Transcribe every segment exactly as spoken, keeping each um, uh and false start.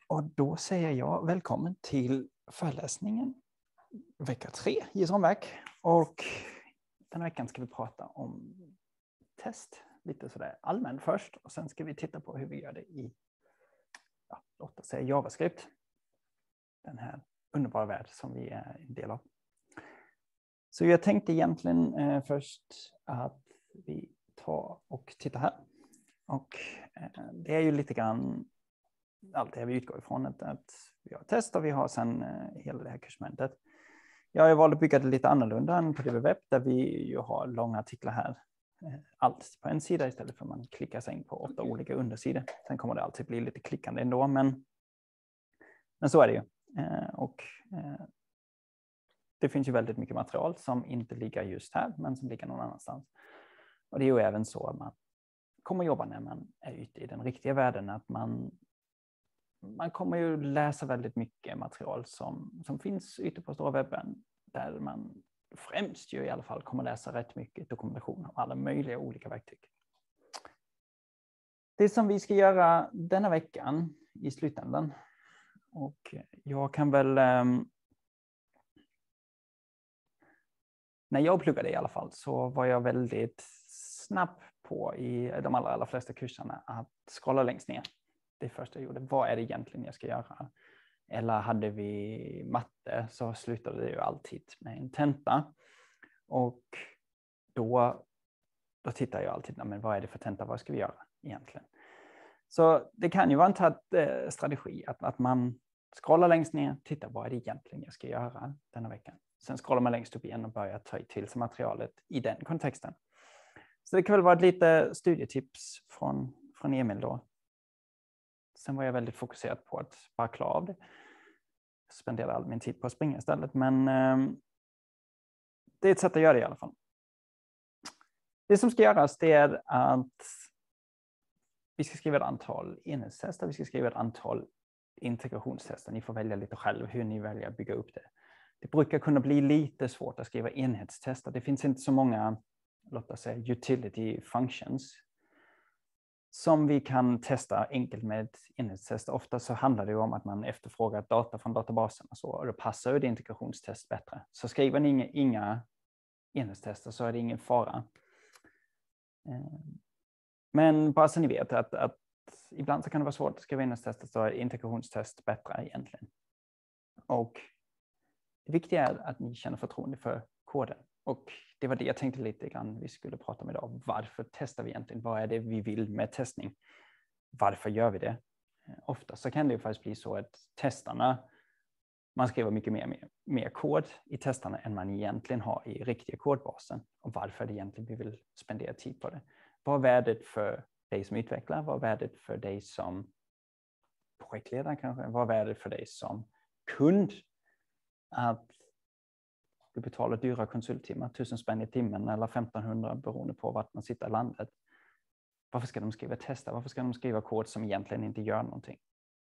Och då säger jag välkommen till föreläsningen vecka tre i ramverk. Och den här veckan ska vi prata om test. Lite sådär allmänt först. Och sen ska vi titta på hur vi gör det i, ja, låt oss säga JavaScript. Den här underbara värld som vi är en del av. Så jag tänkte egentligen eh, först att vi tar och tittar här. Och eh, det är ju lite grann allt det vi utgår ifrån. Att, att vi har test och vi har sedan eh, hela det här kursmomentet. Jag har valt att bygga det lite annorlunda än på D B Web där vi ju har långa artiklar här. Eh, allt på en sida istället för att man klickar sig in på åtta olika undersidor. Sen kommer det alltid bli lite klickande ändå, men, men så är det ju. Eh, och eh, det finns ju väldigt mycket material som inte ligger just här, men som ligger någon annanstans. Och det är ju även så att man kommer jobba när man är ute i den riktiga världen, att man, man kommer ju läsa väldigt mycket material som, som finns ute på stora webben, där man främst ju i alla fall kommer läsa rätt mycket dokumentation om alla möjliga olika verktyg. Det som vi ska göra denna veckan i slutändan, och jag kan väl um, när jag pluggade i alla fall så var jag väldigt snabb på i de allra, allra flesta kurserna att scrolla längst ner. Det första jag gjorde, vad är det egentligen jag ska göra? Eller hade vi matte så slutade det ju alltid med en tenta. Och då, då tittar jag alltid, men vad är det för tenta, vad ska vi göra egentligen? Så det kan ju vara en tatt, eh, strategi att, att man scrollar längst ner, tittar vad är det egentligen jag ska göra denna veckan. Sen scrollar man längst upp igen och börjar ta till sig materialet i den kontexten. Så det kan väl vara ett lite studietips från, från Emil då. Sen var jag väldigt fokuserad på att bara klara av det. Jag spenderade all min tid på att springa istället, men eh, det är ett sätt att göra det i alla fall. Det som ska göras det är att vi ska skriva ett antal enhetstester, vi ska skriva ett antal integrationstester. Ni får välja lite själv hur ni väljer att bygga upp det. Det brukar kunna bli lite svårt att skriva enhetstester. Det finns inte så många, låt oss säga, utility functions som vi kan testa enkelt med enhetstester. Ofta så handlar det om att man efterfrågar data från databasen och så, och då passar ju det integrationstest bättre. Så skriver ni inga, inga enhetstester så är det ingen fara. Men bara så ni vet att, att ibland så kan det vara svårt att skriva enhetstester, så är integrationstest bättre egentligen. Och det viktiga är att ni känner förtroende för koden. Och det var det jag tänkte lite grann vi skulle prata om idag. Varför testar vi egentligen? Vad är det vi vill med testning? Varför gör vi det? Ofta så kan det ju faktiskt bli så att testarna, man skriver mycket mer, mer, mer kod i testarna än man egentligen har i riktiga kodbasen. Och varför är det egentligen vi vill spendera tid på det? Vad är värdet för dig som utvecklar? Vad är värdet för dig som projektledare kanske? Vad är värdet för dig som kund? Att du betalar dyra konsulttimmar, tusen spänn i timmen eller femtonhundra beroende på vart man sitter i landet. Varför ska de skriva tester? Varför ska de skriva kod som egentligen inte gör någonting?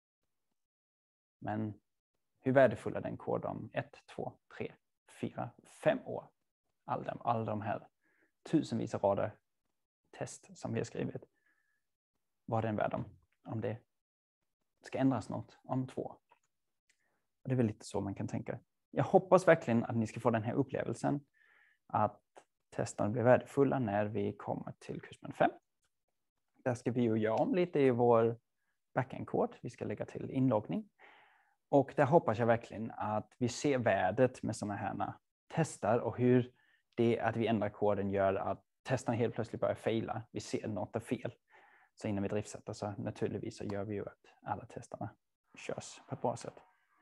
Men hur värdefull är den kod om ett, två, tre, fyra, fem år? Alla de, all de här tusenvis av rader test som vi har skrivit. Vad är den värd om, om det ska ändras något om två? Och det är väl lite så man kan tänka. Jag hoppas verkligen att ni ska få den här upplevelsen att testerna blir värdefulla när vi kommer till kursmoment fem. Där ska vi ju göra om lite i vår backend-kod. Vi ska lägga till inloggning. Och där hoppas jag verkligen att vi ser värdet med sådana här tester och hur det att vi ändrar koden gör att testerna helt plötsligt börjar faila. Vi ser något är fel. Så innan vi driftsätter så naturligtvis så gör vi ju att alla testerna körs på ett bra sätt.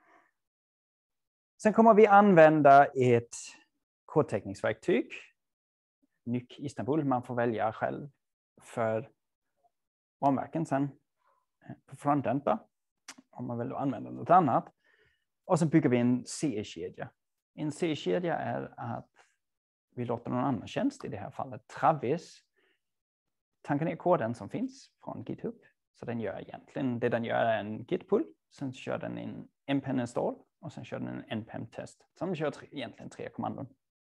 Sen kommer vi använda ett kodteckningsverktyg. Nyc Istanbul. Man får välja själv för ramverken sen på frontend då, om man vill använda något annat. Och så bygger vi en C I-kedja. En C I-kedja är att vi låter någon annan tjänst, i det här fallet Travis, tanka ner koden som finns från GitHub. Så den gör egentligen, det den gör är en git-pull. Sen kör den en npm install och sen kör den en npm-test. Så den kör tre, egentligen tre kommandon.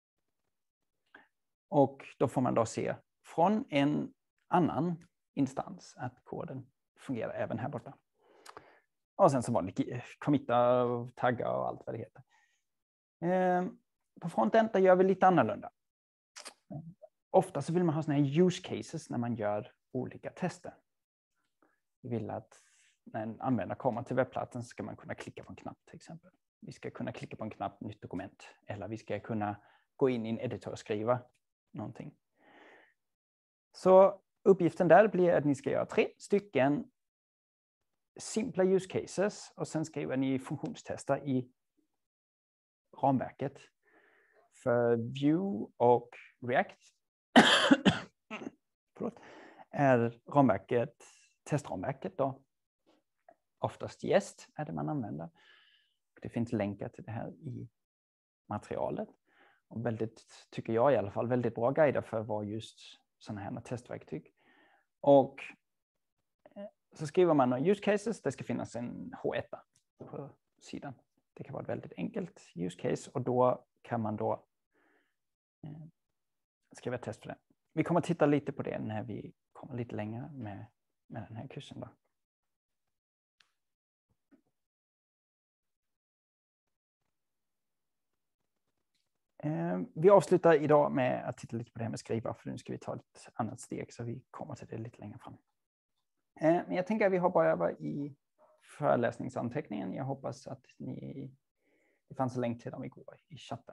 Och då får man då se från en annan instans att koden fungerar även här borta. Och sen så var det committa, tagga och allt vad det heter. Eh, på frontend gör vi lite annorlunda. Ofta så vill man ha såna här use cases när man gör olika tester. Vi vill att när en användare kommer till webbplatsen så ska man kunna klicka på en knapp till exempel. Vi ska kunna klicka på en knapp, nytt dokument. Eller vi ska kunna gå in i en editor och skriva någonting. Så uppgiften där blir att ni ska göra tre stycken simpla use cases. Och sen skriver ni funktionstester i ramverket. För Vue och React är ramverket, testramverket då. Oftast Jest är det man använder. Det finns länkar till det här i materialet. Och väldigt, tycker jag i alla fall, väldigt bra guider för vad just sådana här testverktyg. Och så skriver man några use cases. Det ska finnas en H ett på sidan. Det kan vara ett väldigt enkelt use case och då kan man då eh, skriva ett test för det. Vi kommer att titta lite på det när vi kommer lite längre med, med den här kursen då. Vi avslutar idag med att titta lite på det här med skriva, för nu ska vi ta ett annat steg så vi kommer till det lite längre fram. Men jag tänker att vi hoppar över i föreläsningsanteckningen. Jag hoppas att ni, det fanns en länk till dem igår i chatten.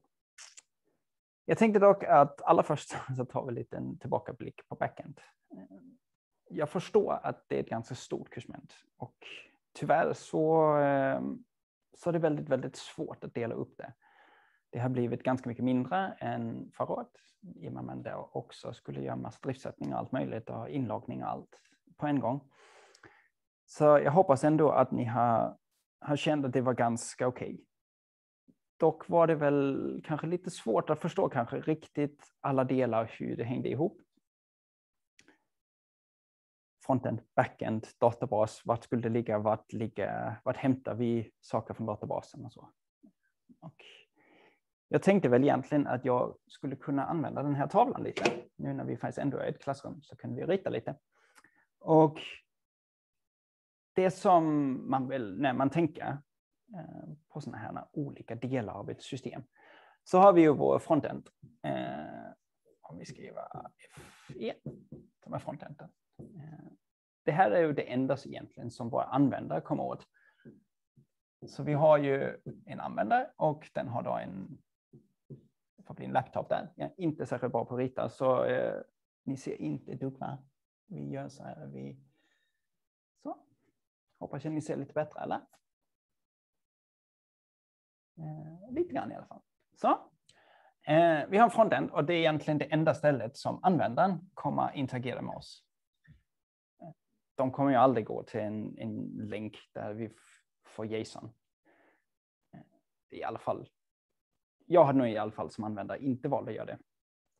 Jag tänkte dock att allra först så tar vi lite en tillbakablick på backend. Jag förstår att det är ett ganska stort kursmoment och tyvärr så, så är det väldigt, väldigt svårt att dela upp det. Det har blivit ganska mycket mindre än förra året, i och med att man där också skulle göra massa driftsättning och allt möjligt och inloggning och allt på en gång. Så jag hoppas ändå att ni har, har känt att det var ganska okej. Okay. Dock var det väl kanske lite svårt att förstå kanske riktigt alla delar hur det hängde ihop. Frontend, backend, databas, vart skulle det ligga, vart, ligga, vart hämtar vi saker från databasen och så. Och jag tänkte väl egentligen att jag skulle kunna använda den här tavlan lite. Nu när vi faktiskt ändå är i ett klassrum så kan vi rita lite. Och det som man vill, när man tänker på sådana här olika delar av ett system, så har vi ju vår frontend. Eh, om vi skriver F E, som är frontenden. Eh, det här är ju det enda egentligen som våra användare kommer åt. Så vi har ju en användare och den har då en, det får bli en laptop där. Jag är inte särskilt bra på att rita, så eh, ni ser inte dubbla. Vi gör så här, vi så. Hoppas att ni ser lite bättre, eller? Eh, lite grann i alla fall. Så. Eh, vi har en frontend och det är egentligen det enda stället som användaren kommer interagera med oss. De kommer ju aldrig gå till en, en länk där vi får JSON. Eh, i alla fall. Jag hade nog i alla fall som användare inte valt att göra det.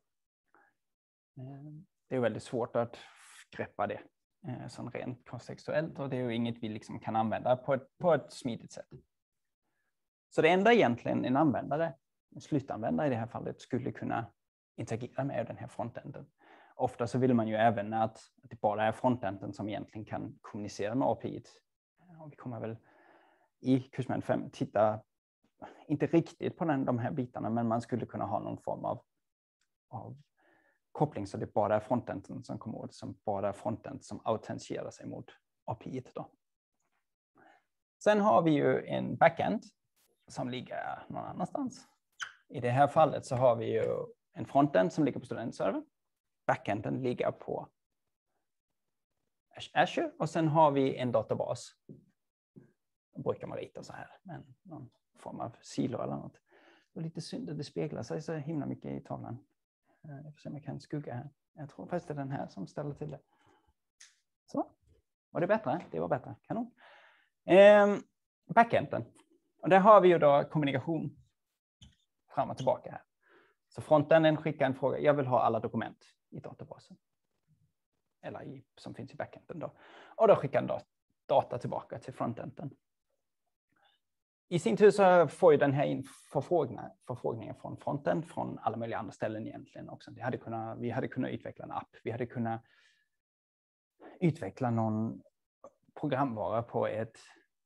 Eh, det är väldigt svårt att greppa det eh, som rent kontextuellt och det är ju inget vi liksom kan använda på ett, på ett smidigt sätt. Så det enda egentligen en användare, en slutanvändare i det här fallet, skulle kunna interagera med den här frontenden. Ofta så vill man ju även att, att det bara är frontenden som egentligen kan kommunicera med A P I. Och vi kommer väl i kursmoment fem titta, inte riktigt på den, de här bitarna, men man skulle kunna ha någon form av, av koppling så det bara är frontenden som kommer åt, som bara är frontend som autentierar sig mot A P I då. Sen har vi ju en backend som ligger någon annanstans. I det här fallet så har vi ju en frontend som ligger på studentserver. Backenden ligger på Azure och sen har vi en databas. Då brukar man rita så här, men någon form av silo eller något. Det är lite synd att det speglar sig så himla mycket i tavlan. Jag får se om jag kan skugga här. Jag tror faktiskt det är den här som ställer till det. Så. Var det bättre? Det var bättre. Kanon. Ehm, backenden. Och där har vi ju då kommunikation fram och tillbaka här. Så frontenden skickar en fråga. Jag vill ha alla dokument i databasen. Eller i, som finns i backenden då. Och då skickar den data tillbaka till frontenden. I sin tur så får ju den här förfrågningen, förfrågningen från frontend från alla möjliga andra ställen egentligen också. Vi hade kunnat, vi hade kunnat utveckla en app. Vi hade kunnat utveckla någon programvara på ett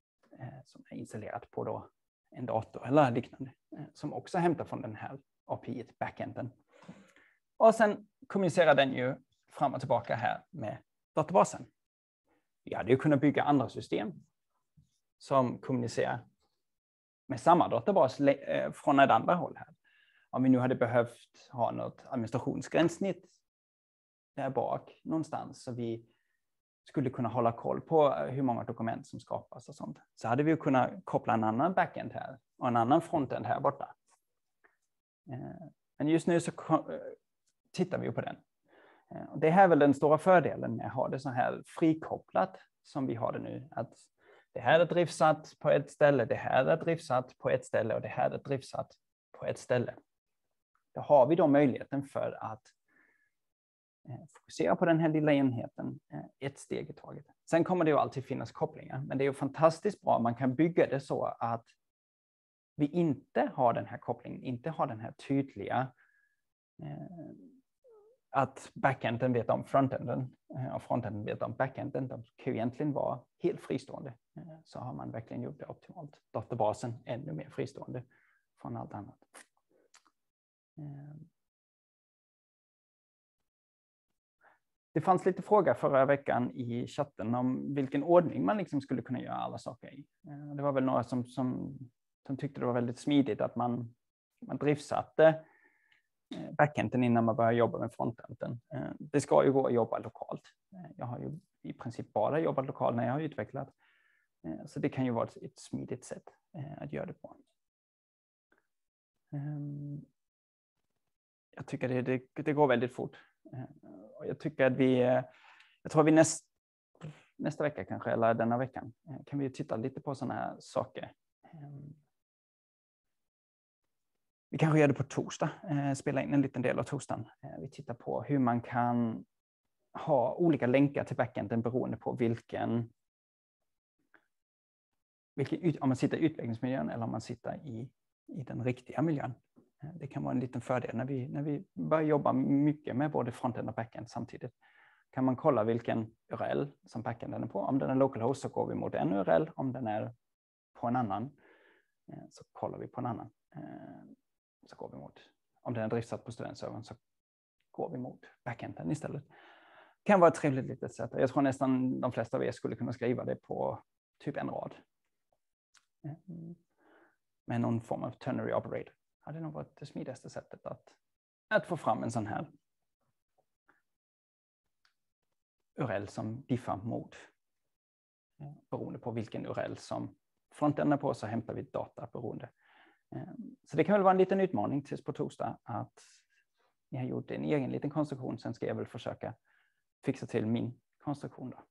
som är installerat på då en dator eller liknande, som också hämtar från den här A P I, backenden. Och sen kommunicerar den ju fram och tillbaka här med databasen. Vi hade ju kunnat bygga andra system som kommunicerar med samma databas från ett andra håll här. Om vi nu hade behövt ha något administrationsgränssnitt där bak någonstans, så vi skulle kunna hålla koll på hur många dokument som skapas och sånt, så hade vi kunnat koppla en annan backend här och en annan frontend här borta. Men just nu så tittar vi på den. Och det här är väl den stora fördelen med att ha det så här frikopplat som vi har det nu. Att det här är driftsatt på ett ställe, det här är driftsatt på ett ställe och det här är driftsatt på ett ställe. Då har vi då möjligheten för att fokusera på den här lilla enheten ett steg i taget. Sen kommer det ju alltid finnas kopplingar, men det är ju fantastiskt bra. Man kan bygga det så att vi inte har den här kopplingen, inte har den här tydliga eh, att backenden vet om frontenden och frontenden vet om backenden. De kan ju egentligen vara helt fristående. Så har man verkligen gjort det optimalt. Databasen ännu mer fristående från allt annat. Det fanns lite frågor förra veckan i chatten om vilken ordning man liksom skulle kunna göra alla saker i. Det var väl några som, som, som tyckte det var väldigt smidigt att man, man driftsatte backenden innan man börjar jobba med frontenden. Det ska ju gå att jobba lokalt. Jag har ju i princip bara jobbat lokalt när jag har utvecklat. Så det kan ju vara ett smidigt sätt att göra det på. Jag tycker det, det, det går väldigt fort. Jag tycker att vi, jag tror vi näst, nästa vecka kanske, eller denna veckan, kan vi titta lite på sådana här saker. Vi kanske gör det på torsdag, spela in en liten del av torsdagen. Vi tittar på hur man kan ha olika länkar till backenden beroende på vilken, vilken om man sitter i utvecklingsmiljön eller om man sitter i, i den riktiga miljön. Det kan vara en liten fördel när vi, när vi börjar jobba mycket med både frontend och backend samtidigt. Kan man kolla vilken U R L som backenden är på. Om den är localhost så går vi mot en U R L. Om den är på en annan så kollar vi på en annan. Så går vi mot, om den är driftsatt på studentservern så går vi mot backenden istället. Det kan vara ett trevligt litet sätt. Jag tror nästan de flesta av er skulle kunna skriva det på typ en rad. Med någon form av ternary operator. Hade nog varit det smidigaste sättet att, att få fram en sån här U R L som diffar mot. Beroende på vilken U R L som frontenden är på så hämtar vi data beroende. Så det kan väl vara en liten utmaning tills på torsdag att ni har gjort en egen liten konstruktion. Sen ska jag väl försöka fixa till min konstruktion då.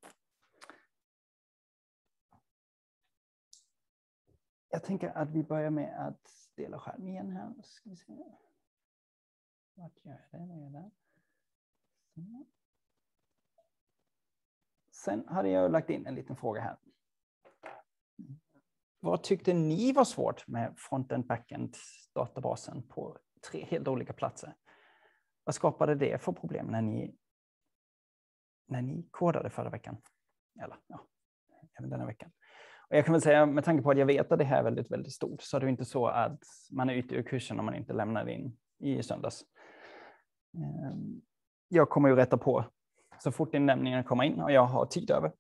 Jag tänker att vi börjar med att dela skärm igen här. Ska vi se. Vart gör jag det? Vad gör jag där? Sen hade jag lagt in en liten fråga här. Vad tyckte ni var svårt med frontend backend databasen på tre helt olika platser? Vad skapade det för problem när ni, när ni kodade förra veckan? Eller ja, även denna veckan. Och jag kan väl säga, med tanke på att jag vet att det här är väldigt, väldigt stort, så är det inte så att man är ute ur kursen om man inte lämnar in i söndags. Jag kommer ju rätta på så fort inlämningen kommer in och jag har tid över.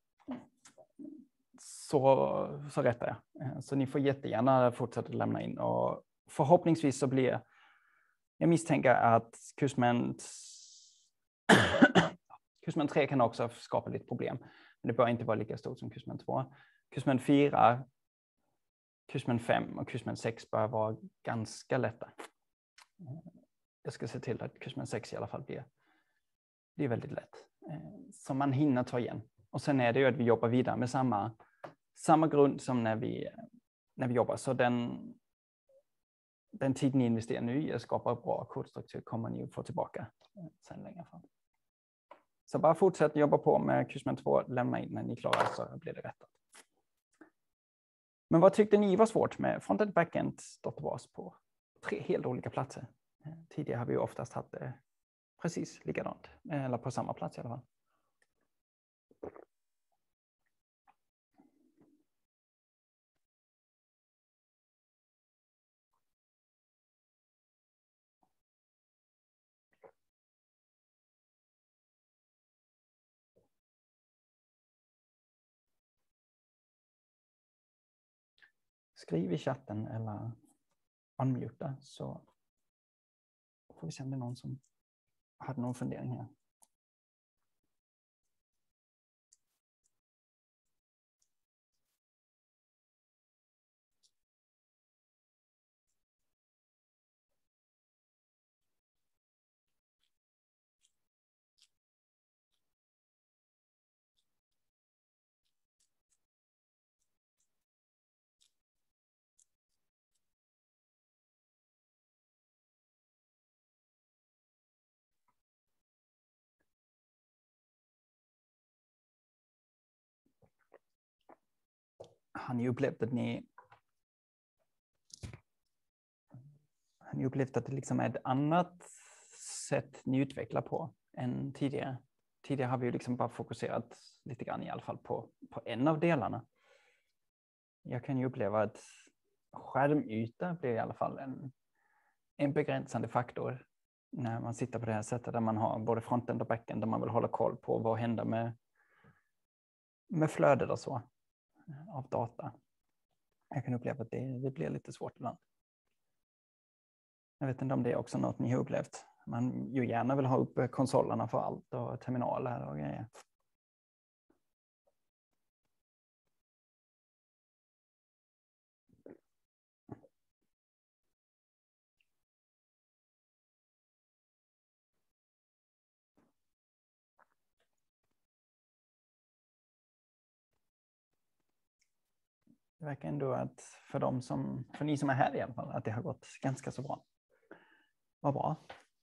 Så, så rättar jag. Så ni får jättegärna fortsätta lämna in. Och förhoppningsvis så blir, jag misstänker att kursment, kursment tre kan också skapa lite problem. Men det bör inte vara lika stort som kursment två. Kursment fyra, kursment fem och kursment sex bör vara ganska lätta. Jag ska se till att kursment sex i alla fall blir, blir väldigt lätt. Så man hinner ta igen. Och sen är det ju att vi jobbar vidare med samma Samma grund som när vi, när vi jobbar. Så den, den tid ni investerar nu i att skapa bra kodstruktur kommer ni att få tillbaka sen längre fram. Så bara fortsätt jobba på med kursment två. Lämna in när ni klarar så blir det rättat. Men vad tyckte ni var svårt med frontend backend databas på tre helt olika platser? Tidigare har vi ju oftast haft det precis likadant. Eller på samma plats i alla fall. skriv i chatten eller unmuta så får vi se om det är någon som hade någon fundering här. Har ni upplevt att ni har ni upplevt att det liksom är ett annat sätt ni utvecklar på än tidigare? Tidigare har vi ju liksom bara fokuserat lite grann i alla fall på, på en av delarna. Jag kan ju uppleva att skärmyta blir i alla fall en, en begränsande faktor när man sitter på det här sättet där man har både frontend och backend där man vill hålla koll på vad händer med, med flödet och så av data. Jag kan uppleva att det, det blir lite svårt ibland. Jag vet inte om det är också något ni har upplevt. Man ju gärna vill ha upp konsolerna för allt och terminaler och grejer. Det verkar ändå att för de som, för ni som är här i alla fall, att det har gått ganska så bra. Vad bra.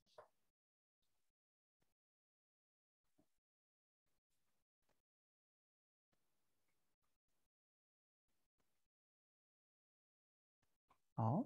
Ja.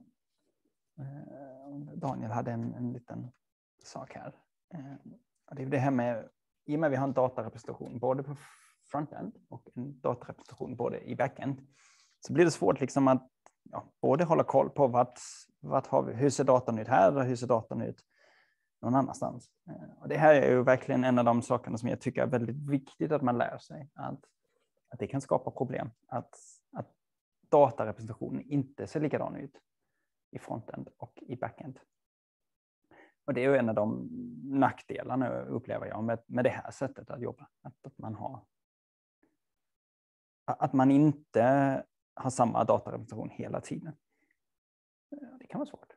Daniel hade en, en liten sak här. Det är det här med, i och med att vi har en datarepresentation både på frontend och en datarepresentation både i backend, så blir det svårt liksom att ja, både hålla koll på vart, vart har vi, hur ser datan ut här och hur ser datan ut någon annanstans. Och det här är ju verkligen en av de sakerna som jag tycker är väldigt viktigt att man lär sig. Att, att det kan skapa problem. Att, att datarepresentationen inte ser likadan ut i frontend och i backend. Och det är ju en av de nackdelarna upplever jag med, med det här sättet att jobba. Att, att man har att man inte har samma datarepresentation hela tiden. Det kan vara svårt.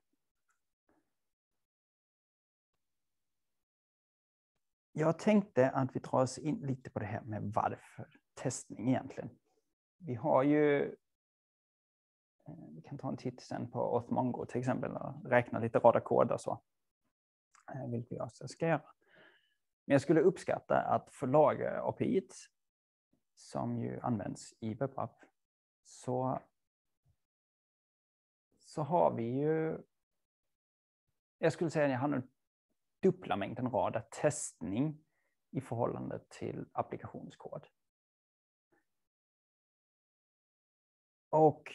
Jag tänkte att vi drar oss in lite på det här med varför testning egentligen. Vi har ju, vi kan ta en titt sen på Auth-Mongo till exempel och räkna lite radarkod och så. Vilket jag ska göra. Men jag skulle uppskatta att för lager-A P I som ju används i WebApp så, så har vi ju, jag skulle säga att jag har en dubbla mängden radar testning i förhållande till applikationskod. Och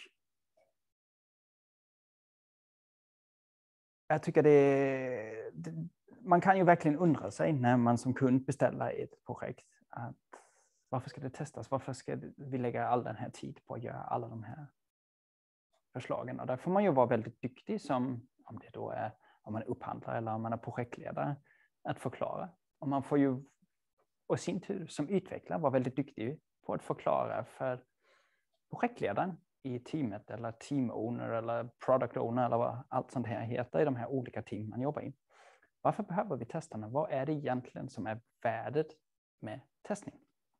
jag tycker det, det man kan ju verkligen undra sig när man som kund beställer ett projekt att varför ska det testas? Varför ska vi lägga all den här tid på att göra alla de här förslagen? Och där får man ju vara väldigt duktig som, om det då är om man är upphandlare eller om man är projektledare, att förklara. Och man får ju, och sin tur som utvecklare, vara väldigt duktig på att förklara för projektledaren i teamet eller team owner eller product owner eller vad allt sånt här heter i de här olika team man jobbar i. Varför behöver vi testarna? Vad är det egentligen som är värdet med testning?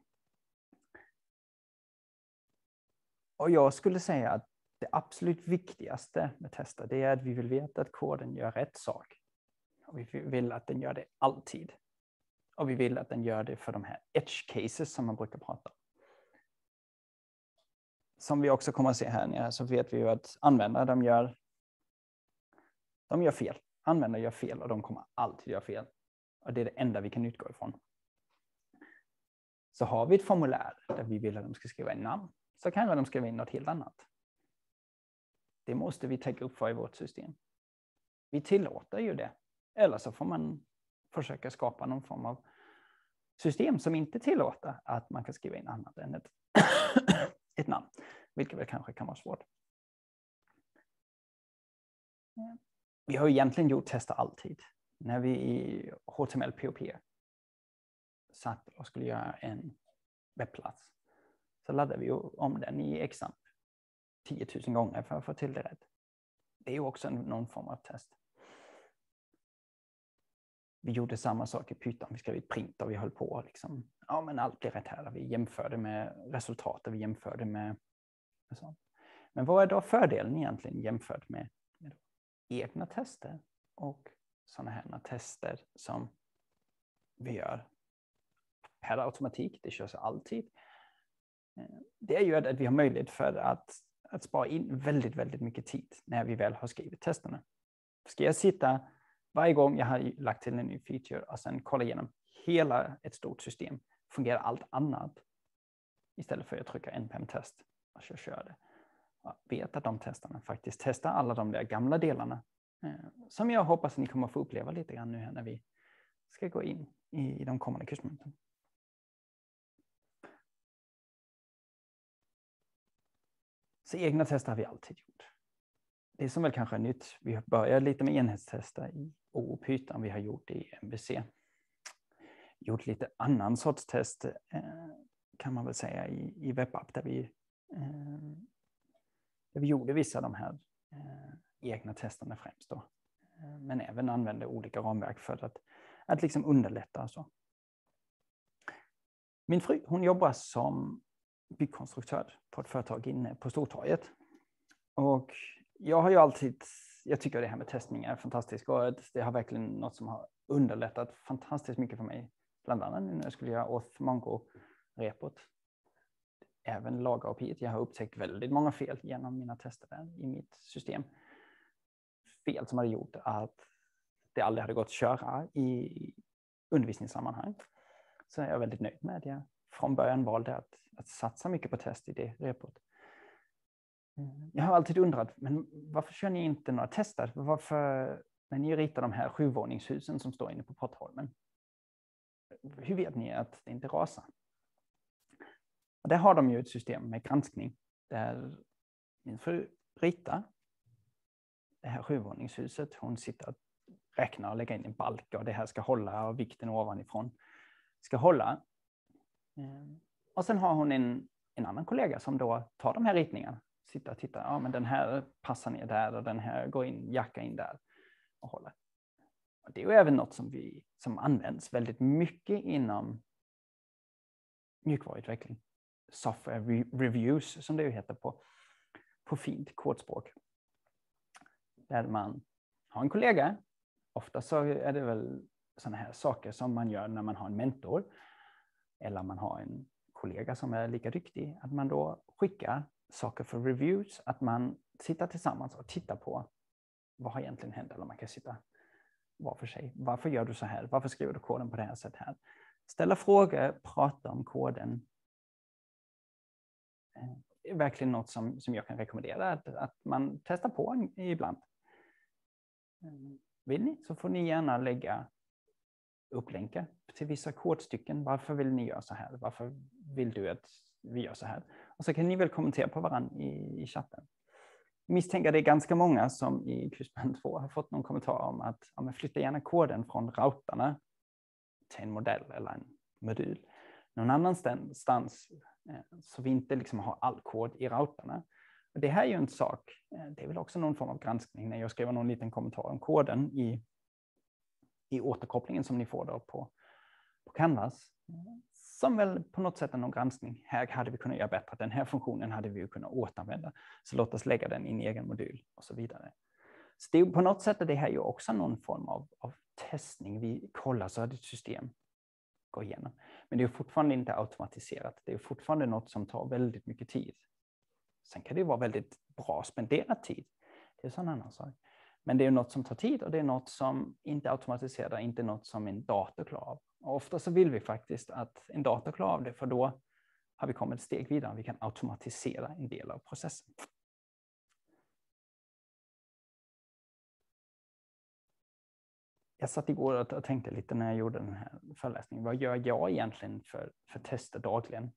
Och jag skulle säga att det absolut viktigaste med tester, det är att vi vill veta att koden gör rätt sak. Och vi vill att den gör det alltid. Och vi vill att den gör det för de här edge cases som man brukar prata om. Som vi också kommer att se här nere så vet vi ju att användare de gör, de gör fel. Användare gör fel och de kommer alltid göra fel. Och det är det enda vi kan utgå ifrån. Så har vi ett formulär där vi vill att de ska skriva in namn, så kanske de skriver in något helt annat. Det måste vi täcka upp för i vårt system. Vi tillåter ju det. Eller så får man försöka skapa någon form av system som inte tillåter att man kan skriva in annat än ett, ett namn. Vilket väl kanske kan vara svårt. Vi har egentligen gjort tester alltid. När vi i H T M L P O P satt och skulle göra en webbplats så laddade vi om den i XAMPP tio tusen gånger för att få till det rätt. Det är ju också någon form av test. Vi gjorde samma sak i Python. Vi skrev ett print och vi höll på liksom. Ja, men allt blir rätt här. Vi jämförde med resultatet. Vi jämförde med sånt. Men vad är då fördelen egentligen jämfört med, med egna tester och sådana här tester som vi gör per automatik. Det körs alltid. Det är ju att vi har möjlighet för att, att spara in väldigt, väldigt mycket tid när vi väl har skrivit testerna. Ska jag sitta varje gång jag har lagt till en ny feature och sen kolla igenom hela ett stort system, fungerar allt annat istället för att trycka en npm-test och så kör det. Jag vet att de testarna faktiskt testar alla de där gamla delarna eh, som jag hoppas att ni kommer att få uppleva lite grann nu här när vi ska gå in i, i de kommande kursmöten. Så egna tester har vi alltid gjort. Det som väl kanske är nytt, vi börjar lite med enhetstester i O och Python, vi har gjort det i M V C. Gjort lite annan sorts test eh, kan man väl säga i, i WebApp där vi, eh, där vi gjorde vissa av de här eh, egna testerna främst då. Eh, men även använde olika ramverk för att, att liksom underlätta. Så. Min fru, hon jobbar som byggkonstruktör på ett företag inne på Stortorget. Och jag har ju alltid, jag tycker det här med testning är fantastiskt och det har verkligen något som har underlättat fantastiskt mycket för mig. Bland annat när jag skulle göra Auth Mongo-repot. Även laga A P I. Jag har upptäckt väldigt många fel genom mina tester i mitt system. Fel som hade gjort att det aldrig hade gått att köra i undervisningssammanhang. Så jag är väldigt nöjd med det. Från början valde att, att satsa mycket på test i det repot. Jag har alltid undrat, men varför kör ni inte några tester? Varför, när ni ritar de här sjuvåningshusen som står inne på Pottholmen, hur vet ni att det inte rasar? Och där har de ju ett system med granskning där min fru ritar det här sjuvåningshuset. Hon sitter och räknar och lägger in en balk och det här ska hålla och vikten ovanifrån ska hålla. Och sen har hon en, en annan kollega som då tar de här ritningarna. Sitter och tittar, ja men den här passar ner där och den här går in, jacka in där och håller. Och det är ju även något som, vi, som används väldigt mycket inom mjukvaruutveckling. Software reviews som det ju heter på, på fint kodspråk. Där man har en kollega, ofta så är det väl sådana här saker som man gör när man har en mentor. Eller man har en kollega som är lika duktig, att man då skickar saker för reviews, att man sitter tillsammans och tittar på vad har egentligen hänt, eller man kan sitta var för sig. Varför gör du så här? Varför skriver du koden på det här sättet här? Ställa frågor, prata om koden. Det är verkligen något som, som jag kan rekommendera, att, att man testar på ibland. Vill ni så får ni gärna lägga upp länkar till vissa kodstycken. Varför vill ni göra så här? Varför vill du att vi gör så här? Och så kan ni väl kommentera på varandra i, i chatten. Misstänker det är ganska många som i kursband två har fått någon kommentar om att ja, men flytta gärna koden från routarna till en modell eller en modul någon annanstans så vi inte liksom har all kod i routarna. Och det här är ju en sak, det är väl också någon form av granskning när jag skriver någon liten kommentar om koden i, i återkopplingen som ni får då på, på Canvas. Som väl på något sätt är någon granskning. Här hade vi kunnat göra bättre. Den här funktionen hade vi ju kunnat återanvända. Så låt oss lägga den i en egen modul och så vidare. Så det är på något sätt är det här ju också någon form av, av testning. Vi kollar så att ett system går igenom. Men det är fortfarande inte automatiserat. Det är fortfarande något som tar väldigt mycket tid. Sen kan det vara väldigt bra spenderad tid. Det är en annan sak. Men det är något som tar tid och det är något som inte är automatiserat, inte något som en dator klarar av. Och ofta så vill vi faktiskt att en dator klarar av det, för då har vi kommit ett steg vidare. Vi kan automatisera en del av processen. Jag satt igår och tänkte lite när jag gjorde den här föreläsningen. Vad gör jag egentligen för, för tester dagligen?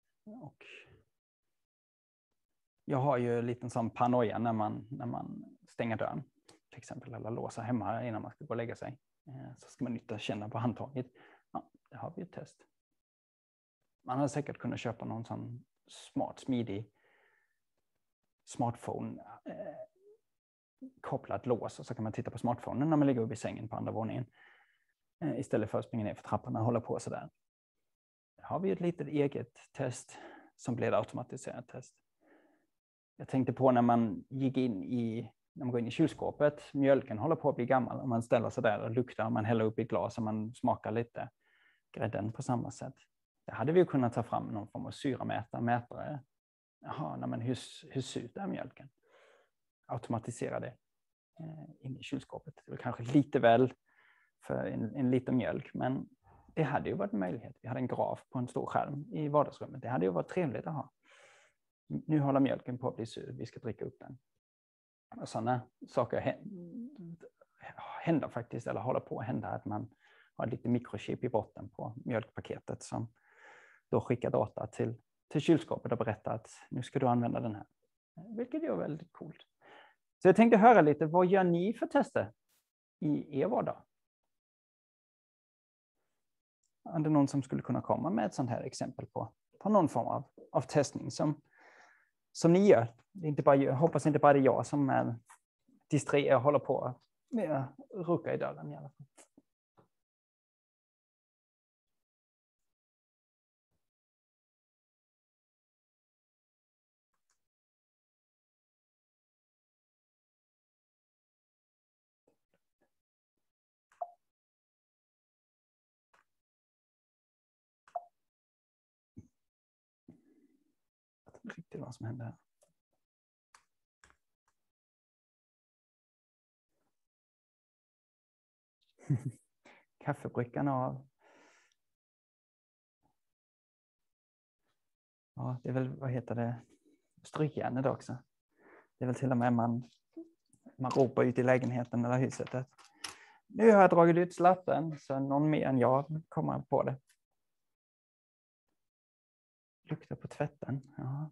Och jag har ju en liten sån paranoia när man, när man stänga dörren till exempel, eller låsa hemma innan man ska gå och lägga sig. Så ska man nytta känna på handtaget. Ja, det har vi ett test. Man har säkert kunnat köpa någon sån smart, smidig smartphone eh, kopplat lås, och så kan man titta på smartphonen när man ligger uppe i sängen på andra våningen. Eh, istället för att springa ner för trapporna och hålla på sådär. Här har vi ett litet eget test som blir ett automatiserat test. Jag tänkte på när man gick in i, när man går in i kylskåpet, mjölken håller på att bli gammal och man ställer sig där och luktar, man häller upp i ett glas och man smakar lite grädden på samma sätt. Det hade vi kunnat ta fram någon form av syramätare, mätare. Jaha, nej, men hur, hur surt är mjölken? Automatisera det eh, in i kylskåpet. Det är kanske lite väl för en, en liten mjölk, men det hade ju varit en möjlighet. Vi hade en graf på en stor skärm i vardagsrummet. Det hade ju varit trevligt att ha. Nu håller mjölken på att bli sur, vi ska dricka upp den. Och sådana saker händer faktiskt, eller håller på att hända, att man har lite mikrochip i botten på mjölkpaketet som då skickar data till, till kylskåpet och berättar att nu ska du använda den här. Vilket är väldigt coolt. Så jag tänkte höra lite, vad gör ni för tester i er vardag? Är det någon som skulle kunna komma med ett sånt här exempel på, på någon form av, av testning som, som ni gör? Det är inte bara, jag hoppas inte bara det är jag som är disträ och håller på med att rucka i dörren i alla fall. Jag vet inte riktigt vad som händer här. Kaffebrickan av. Ja, det är väl, vad heter det, strykjärnet också. Det är väl till och med man, man ropar ut i lägenheten eller huset att nu har jag dragit ut slatten, så någon mer än jag kommer på det. Luktar på tvätten. Ja.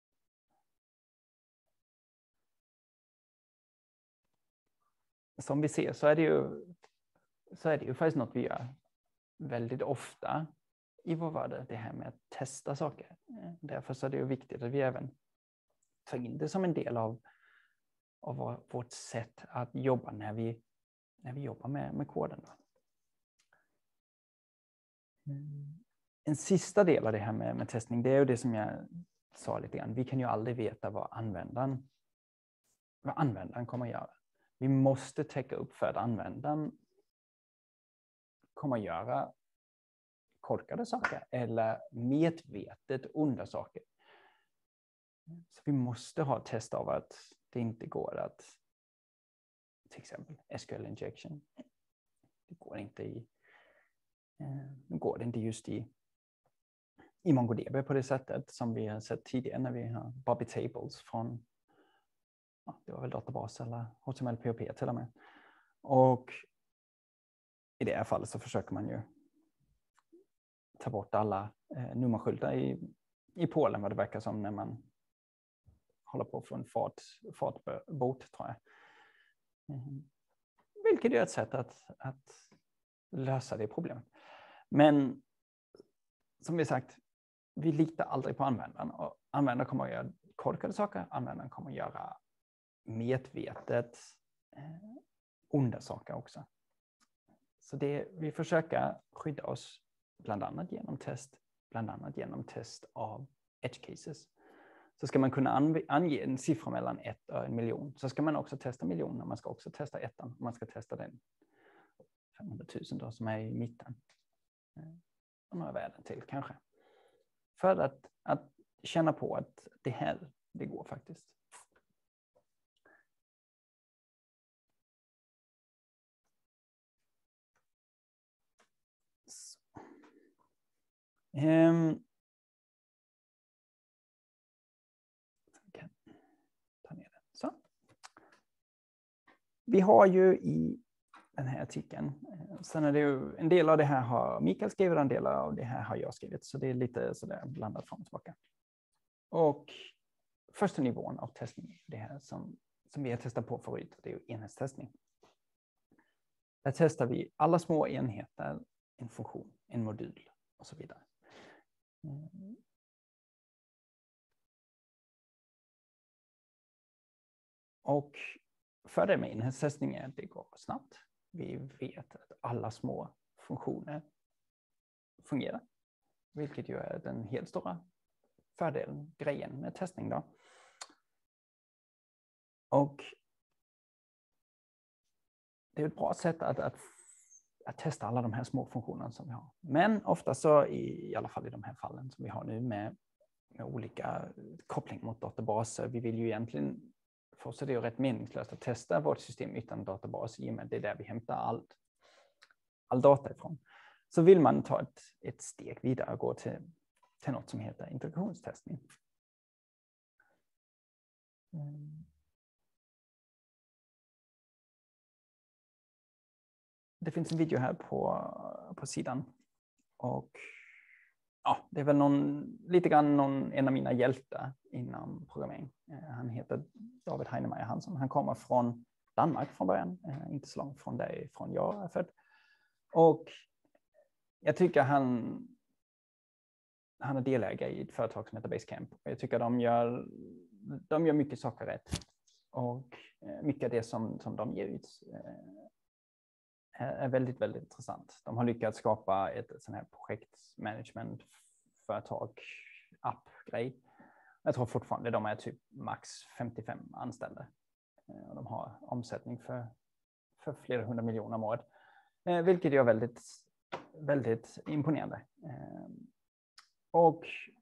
Som vi ser så är det ju, så är det ju faktiskt något vi gör väldigt ofta i vår vardag, det här med att testa saker. Därför så är det ju viktigt att vi även tar in det som en del av, av vårt sätt att jobba när vi, när vi jobbar med, med koden. Mm. En sista del av det här med, med testning, det är ju det som jag sa lite grann. Vi kan ju aldrig veta vad användaren, vad användaren kommer att göra. Vi måste täcka upp för att användaren kommer att göra korkade saker eller medvetet onda saker. Så vi måste ha test av att det inte går att, till exempel S Q L injection. Det går inte i, det går inte just i, i MongoDB på det sättet som vi har sett tidigare när vi har Bobby Tables från, ja, det var väl databas eller H T M L P H P till och med. Och i det här fallet så försöker man ju ta bort alla eh, nummerskyltar i, i Polen, vad det verkar som, när man håller på att få en fart, fartbot, tror jag. Mm. Vilket är ett sätt att, att lösa det problemet. Men som vi sagt, vi litar aldrig på användaren. Och användaren kommer att göra korkade saker, användaren kommer att göra medvetet eh, onda saker också. Så det, vi försöker skydda oss bland annat genom test, bland annat genom test av edge cases. Så ska man kunna ange en siffra mellan ett och en miljon, så ska man också testa miljoner. Man ska också testa ettan, man ska testa den femhundratusen då, som är i mitten. Och några värden till kanske. För att, att känna på att det här, det går faktiskt. Um, kan ta ner den. Så. Vi har ju i den här artikeln, sen är det ju, en del av det här har Mikael skrivit, en del av det här har jag skrivit, så det är lite sådär blandat fram och tillbaka. Och första nivån av testning är det här som som vi har testat på förut, det är ju enhetstestning. Där testar vi alla små enheter, en funktion, en modul och så vidare. Mm. Och fördelen med enhetstestning är att det går snabbt. Vi vet att alla små funktioner fungerar, vilket ju är den helt stora fördelen, grejen med testning då. Och det är ett bra sätt att, att, att testa alla de här små funktionerna som vi har. Men ofta så, i, i alla fall i de här fallen som vi har nu med, med olika koppling mot databaser, vi vill ju egentligen, för oss är det ju rätt meningslöst att testa vårt system utan databas i och med det är där vi hämtar allt, all data ifrån. Så vill man ta ett, ett steg vidare och gå till, till något som heter integrationstestning. Mm. Det finns en video här på, på sidan. Och ja, det är väl någon, lite grann någon, en av mina hjältar inom programmering. Han heter David Heinemeier Hansson. Han kommer från Danmark från början. Inte så långt från därifrån jag är född. Och jag tycker han, han är delägare i ett företag som heter Basecamp. Och jag tycker de gör, de gör mycket saker rätt. Och mycket av det som, som de ger ut är väldigt, väldigt intressant. De har lyckats skapa ett, ett sånt här projektmanagementföretag, app-grej. Jag tror fortfarande de är typ max femtiofem anställda. Och de har omsättning för, för flera hundra miljoner om året. Vilket är väldigt, väldigt imponerande. Och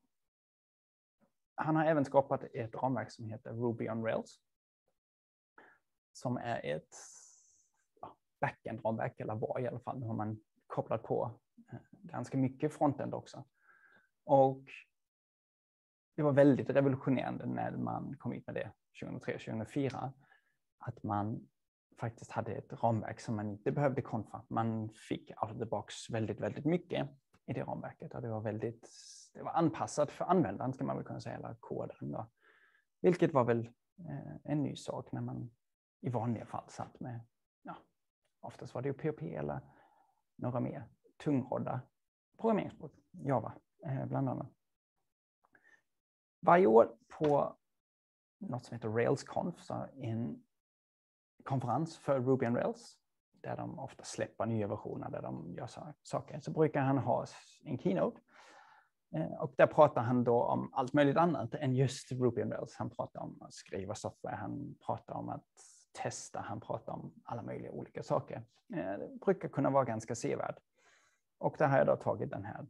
han har även skapat ett ramverk som heter Ruby on Rails. Som är ett backend-ramverk, eller var i alla fall. Nu har man kopplat på ganska mycket frontend också. Och det var väldigt revolutionerande när man kom ut med det tjugohundratre tjugohundrafyra. Att man faktiskt hade ett ramverk som man inte behövde konfa. Man fick out of the box väldigt, väldigt mycket i det ramverket. Och det var väldigt, det var anpassat för användaren, ska man väl kunna säga, eller koden då. Vilket var väl eh, en ny sak när man i vanliga fall satt med, ja, oftast var det ju P H P eller några mer tungrodda programmeringsspråk, Java eh, bland annat. Varje år på något som heter RailsConf, så en konferens för Ruby on Rails, där de ofta släpper nya versioner där de gör saker, så brukar han ha en keynote. Eh, och där pratar han då om allt möjligt annat än just Ruby on Rails. Han pratar om att skriva software, han pratar om att testa, han pratar om alla möjliga olika saker. Eh, det brukar kunna vara ganska sevärd. Och där har jag då tagit den här.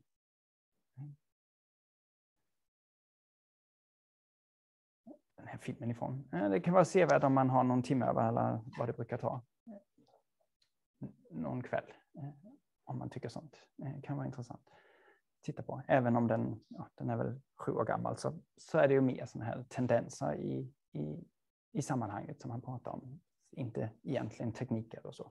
Den här filmen ifrån. Eh, det kan vara sevärd om man har någon timme över eller vad det brukar ta. Någon kväll. Eh, om man tycker sånt. Eh, kan vara intressant. Titta på. Även om den, ja, den är väl sju år gammal, så, så är det ju mer sådana här tendenser i, i, i sammanhanget som han pratar om. Inte egentligen tekniker och så.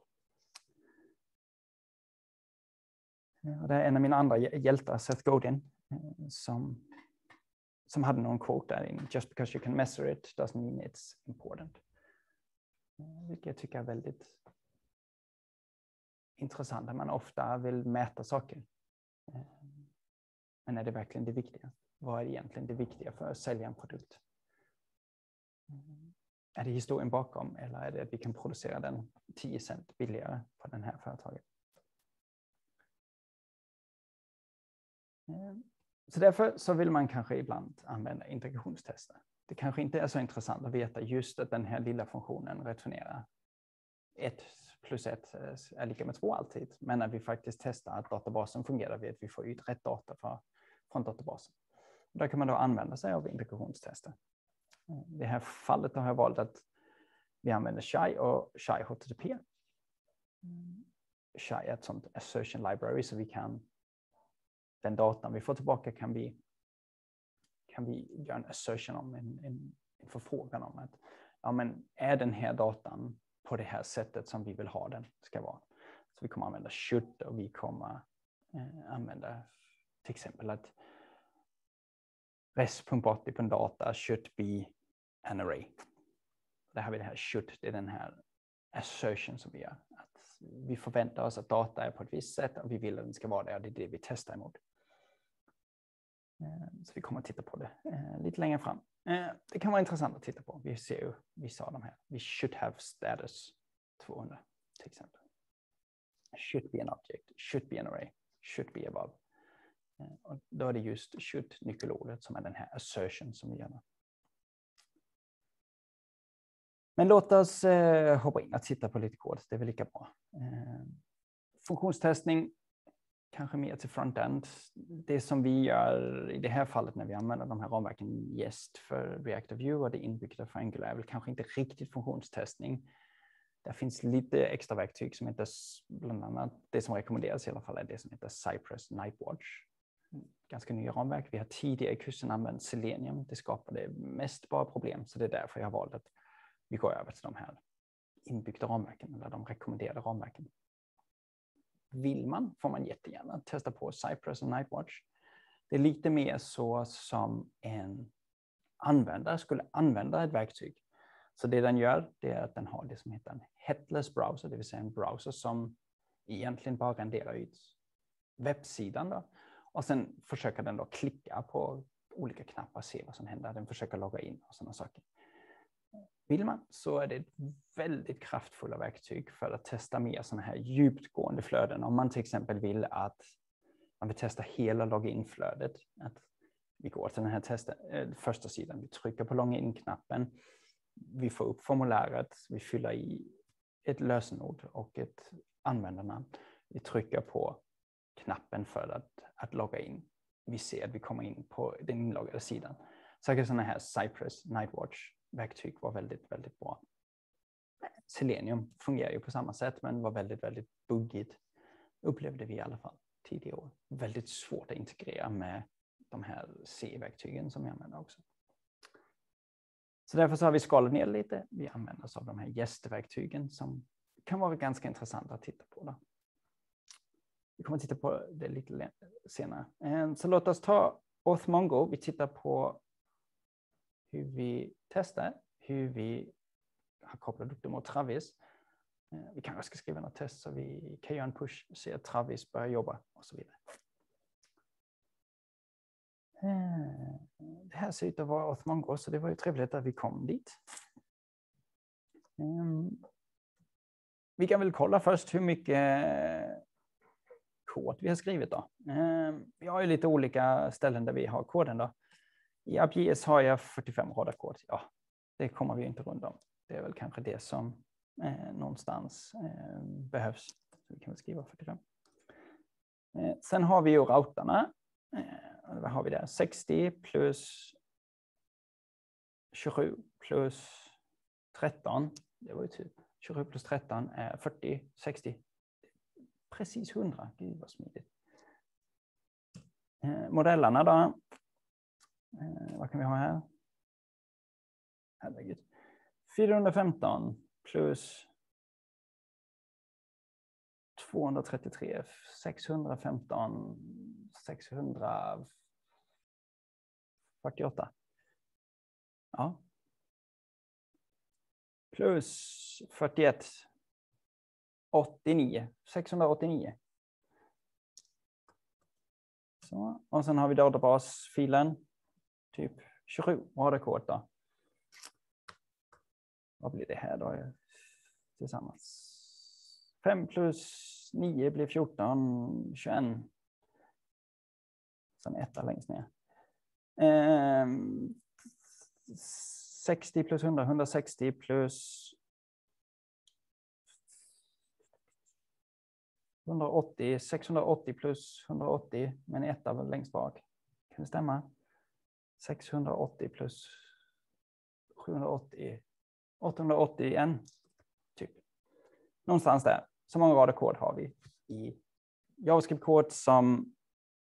Och det är en av mina andra hjältar, Seth Godin, som, som hade någon quote där in. Just because you can measure it doesn't mean it's important. Vilket jag tycker är väldigt intressant, där man ofta vill mäta saker. Men är det verkligen det viktiga? Vad är egentligen det viktiga för att sälja en produkt? Är det historien bakom, eller är det att vi kan producera den tio cent billigare på den här företaget? Så därför så vill man kanske ibland använda integrationstester. Det kanske inte är så intressant att veta just att den här lilla funktionen returnerar ett plus ett är lika med två alltid. Men när vi faktiskt testar att databasen fungerar, vet vi får ut rätt data för, från databasen. Och där kan man då använda sig av integrationstester. I det här fallet har jag valt att vi använder Shy och Shy H T T P. Shy är ett sånt assertion library, så vi kan, den datan vi får tillbaka kan vi, kan vi göra en assertion om, en, en, en förfrågan om att, ja, men är den här datan på det här sättet som vi vill ha den ska vara. Så vi kommer använda should, och vi kommer eh, använda till exempel att res.body.data should be an array. Där har vi det här should, det är den här assertion som vi gör. Att vi förväntar oss att data är på ett visst sätt och vi vill att den ska vara det, och det är det vi testar emot. Så vi kommer att titta på det lite längre fram. Det kan vara intressant att titta på. Vi ser ju vissa av de här. Vi should have status tvåhundra till exempel. Should be an object, should be an array, should be above. Och då är det just should nyckelordet som är den här assertion som vi gör. Men låt oss eh, hoppa in och titta på lite kod. Det är väl lika bra. Eh, funktionstestning, kanske mer till frontend. Det som vi gör i det här fallet när vi använder de här ramverken Jest för Reactive View och det inbyggda för Angular är väl kanske inte riktigt funktionstestning. Det finns lite extra verktyg som heter, bland annat det som rekommenderas i alla fall är det som heter Cypress Nightwatch. Ganska nya ramverk. Vi har tidigare i kursen använt Selenium. Det skapade mest bara problem, så det är därför jag har valt att vi går över till de här inbyggda ramverken eller de rekommenderade ramverken. Vill man får man jättegärna testa på Cypress och Nightwatch. Det är lite mer så som en användare skulle använda ett verktyg. Så det den gör, det är att den har det som heter en headless browser, det vill säga en browser som egentligen bara renderar ut webbsidan då. Och sen försöker den då klicka på olika knappar och se vad som händer. Den försöker logga in och sådana saker. Vill man så är det ett väldigt kraftfulla verktyg för att testa mer sådana här djupgående flöden. Om man till exempel vill att man vill testa hela login-flödet. Att vi går till den här testen, äh, första sidan, vi trycker på login-knappen. Vi får upp formuläret, vi fyller i ett lösenord och ett användarnamn. Vi trycker på knappen för att, att logga in. Vi ser att vi kommer in på den inloggade sidan. Så sådana här Cypress Nightwatch-verktyg var väldigt, väldigt bra. Selenium fungerar ju på samma sätt men var väldigt, väldigt buggigt. Upplevde vi i alla fall tidigare år. Väldigt svårt att integrera med de här C-verktygen som vi använder också. Så därför så har vi skalat ner lite. Vi använder oss av de här gästverktygen som kan vara ganska intressanta att titta på. Då. Vi kommer att titta på det lite senare. Så låt oss ta Auth-Mongo. Vi tittar på hur vi testar, hur vi har kopplat upp det mot Travis. Vi kanske ska skriva något test så vi kan göra en push och se att Travis börjar jobba och så vidare. Det här ser ut att vara Auth-Mongo så det var ju trevligt att vi kom dit. Vi kan väl kolla först hur mycket kod vi har skrivit då. Vi har ju lite olika ställen där vi har koden då. I AppJS har jag fyrtiofem rader kod. Ja, det kommer vi inte runt om. Det är väl kanske det som eh, någonstans eh, behövs. Så vi kan väl skriva fyrtiofem. Eh, sen har vi ju routarna. Eh, vad har vi där? sextio plus tjugosju plus tretton. Det var ju typ tjugosju plus tretton är fyrtio, sextio. Precis hundra. Gud vad smidigt. Eh, modellerna då. Eh, vad kan vi ha här? Herregud. fyrahundrafemton plus tvåhundratrettiotre, sexhundrafemton, sexhundrafyrtioåtta. Ja. Plus fyrtioett, åttionio, sexhundraåttionio. Så, och sen har vi databasfilen. Typ tjugosju rader kod då. Vad blir det här då? Tillsammans. fem plus nio blir fjorton, tjugoett. Sen etta längst ner. Ehm, sextio plus hundra, hundrasextio plus hundraåttio, sexhundraåttio plus hundraåttio, men etta var längst bak. Kan det stämma? sexhundraåttio plus sjuhundraåttio, åttahundraåttio, typ. Någonstans där. Så många rader kod har vi i JavaScript-kod som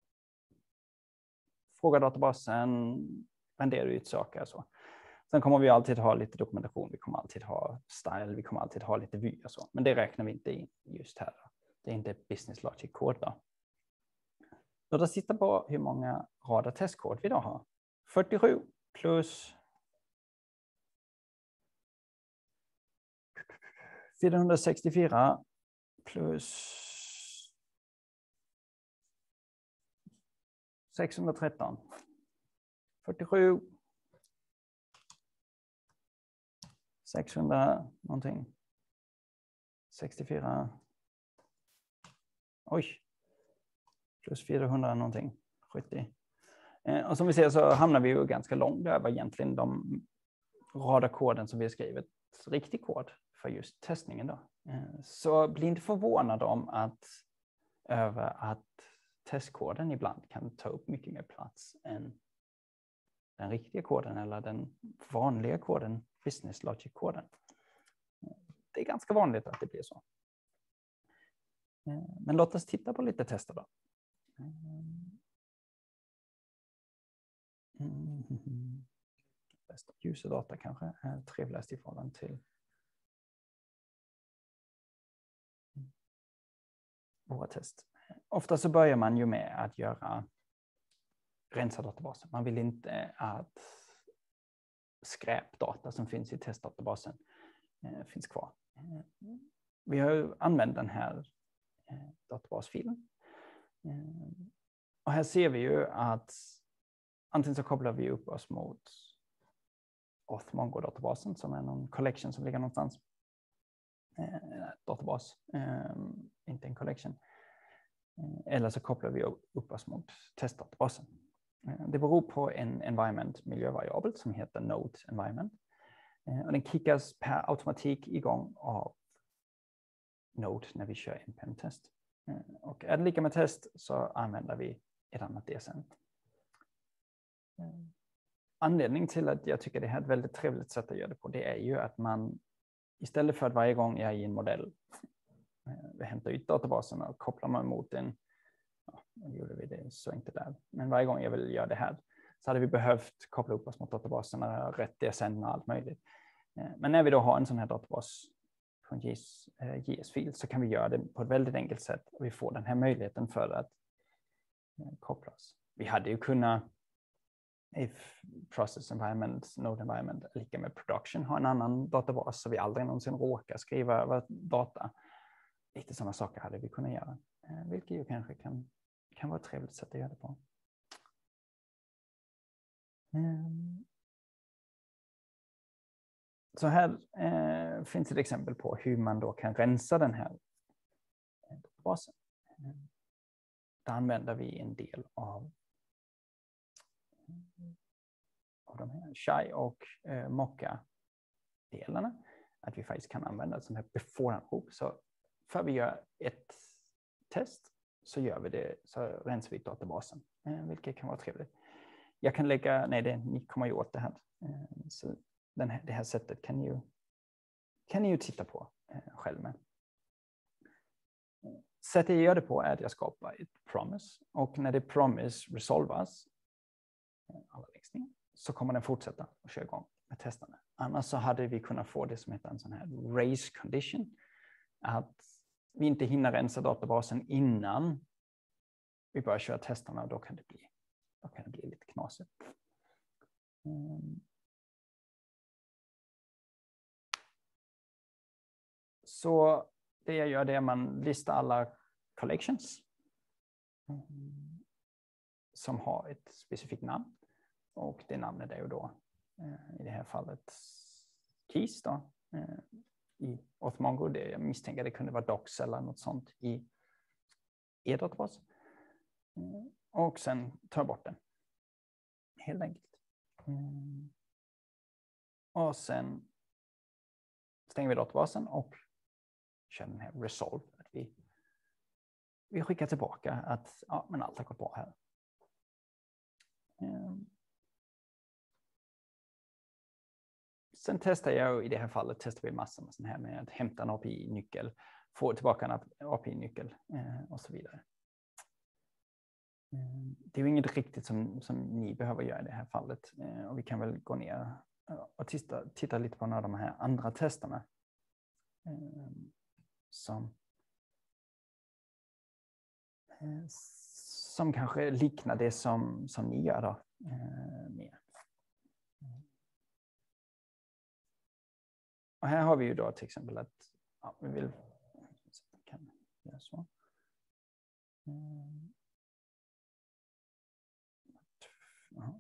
frågar databasen, renderar ut saker och så. Sen kommer vi alltid ha lite dokumentation, vi kommer alltid ha style, vi kommer alltid ha lite vy och så. Men det räknar vi inte in just här. Då. Det är inte business logic-kod då. Låt oss titta på hur många rader testkod vi då har. fyrtiosju plus fyrahundrasextiofyra plus sexhundratretton. fyrtiosju. sexhundra någonting. sextiofyra. Oj. Plus fyrahundra någonting. sjuttio. Eh, och som vi ser så hamnar vi ju ganska långt över egentligen de radarkoden som vi har skrivit. Riktig kod för just testningen då. Eh, så bli inte förvånad om att över att testkoden ibland kan ta upp mycket mer plats än den riktiga koden eller den vanliga koden, business logic-koden. Det är ganska vanligt att det blir så. Men låt oss titta på lite tester då. Mm. Bästa userdata kanske är trevligast i förhållande till våra test. Ofta så börjar man ju med att göra rensa databasen. Man vill inte att skräpdata som finns i testdatabasen eh, finns kvar. Eh, vi har ju använt den här eh, databasfilen. Eh, och här ser vi ju att antingen så kopplar vi upp oss mot Auth Mongo-databasen som är någon collection som ligger någonstans. Eh, databas, eh, inte en collection. Eh, eller så kopplar vi upp oss mot testdatabasen. Det beror på en environment miljövariabel som heter node environment. Och den kickas per automatik igång av node när vi kör npm-test. Och är det lika med test så använder vi ett annat D S N. Anledningen till att jag tycker det här är ett väldigt trevligt sätt att göra det på, det är ju att man istället för att varje gång jag är i en modell vi hämtar ut databasen och kopplar man mot en. Ja, nu gjorde vi det så inte där. Men varje gång jag vill göra det här så hade vi behövt koppla upp oss mot databaserna, rätt D S N och allt möjligt. Men när vi då har en sån här databas på en J S-fil så kan vi göra det på ett väldigt enkelt sätt. Och vi får den här möjligheten för att kopplas. Vi hade ju kunnat if process environment, node environment lika med production ha en annan databas så vi aldrig någonsin råkar skriva över data. Lite sådana saker hade vi kunnat göra. Vilket ju kanske kan, kan vara ett trevligt sätt att göra det på. Så här eh, finns ett exempel på hur man då kan rensa den här databasen. Där använder vi en del av, av de här Shy och eh, Mocha-delarna. Att vi faktiskt kan använda ett sånt här before-anrop. Så för vi gör ett test så gör vi det, så rensar vi databasen, eh, vilket kan vara trevligt. Jag kan lägga, nej det, ni kommer ju åt det här. Eh, så den här, det här sättet kan ni ju, kan ni ju titta på eh, själv med. Sättet jag gör det på är att jag skapar ett promise. Och när det promise resolvas, alla längst ner, så kommer den fortsätta och köra igång med testerna. Annars så hade vi kunnat få det som heter en sån här race condition. Att vi inte hinner rensa databasen innan vi börjar köra testerna och då kan det bli, då kan det bli lite knasigt. Mm. Så det jag gör det är att man listar alla collections mm. som har ett specifikt namn. Och det namnet är ju då eh, i det här fallet keys då. Eh, I Auth Mongo, det jag misstänker det kunde vara docs eller något sånt i er databas. Mm. Och sen tar bort den. Helt enkelt. Mm. Och sen stänger vi databasen och kör den här resolve. Att vi, vi skickar tillbaka att ja, men allt har gått bra här. Mm. Sen testar jag, i det här fallet testar vi massor med sån här med att hämta en A P I-nyckel, få tillbaka en A P I-nyckel eh, och så vidare. Mm. Det är ju inget riktigt som, som ni behöver göra i det här fallet. Eh, och vi kan väl gå ner och titta, titta lite på några av de här andra testerna. Eh, som, eh, som kanske liknar det som, som ni gör då, eh, mer. Och här har vi ju då till exempel att ja, vi vill kan göra så. Mm. Ja.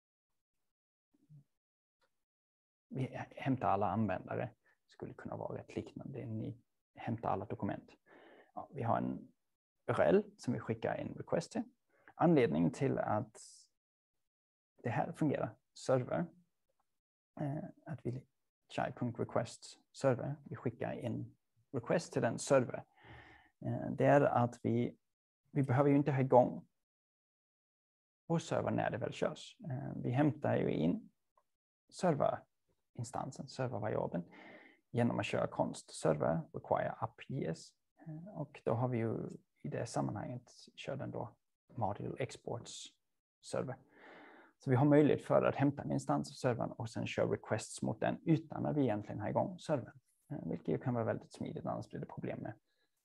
Vi hämtar alla användare. Skulle kunna vara rätt liknande. Ni hämtar alla dokument. Ja, vi har en U R L som vi skickar en request till. Anledningen till att det här fungerar, server, eh, att vi chai.request server, vi skickar en request till den server. Eh, det är att vi, vi behöver ju inte ha igång vår server när det väl körs. Eh, vi hämtar ju in serverinstansen, servervariabeln, genom att köra const server require app.js. Eh, och då har vi ju i det sammanhanget kör den då module exports server. Så vi har möjlighet för att hämta en instans av servern och sen köra requests mot den utan att vi egentligen har igång servern. Vilket kan vara väldigt smidigt, annars blir det problem med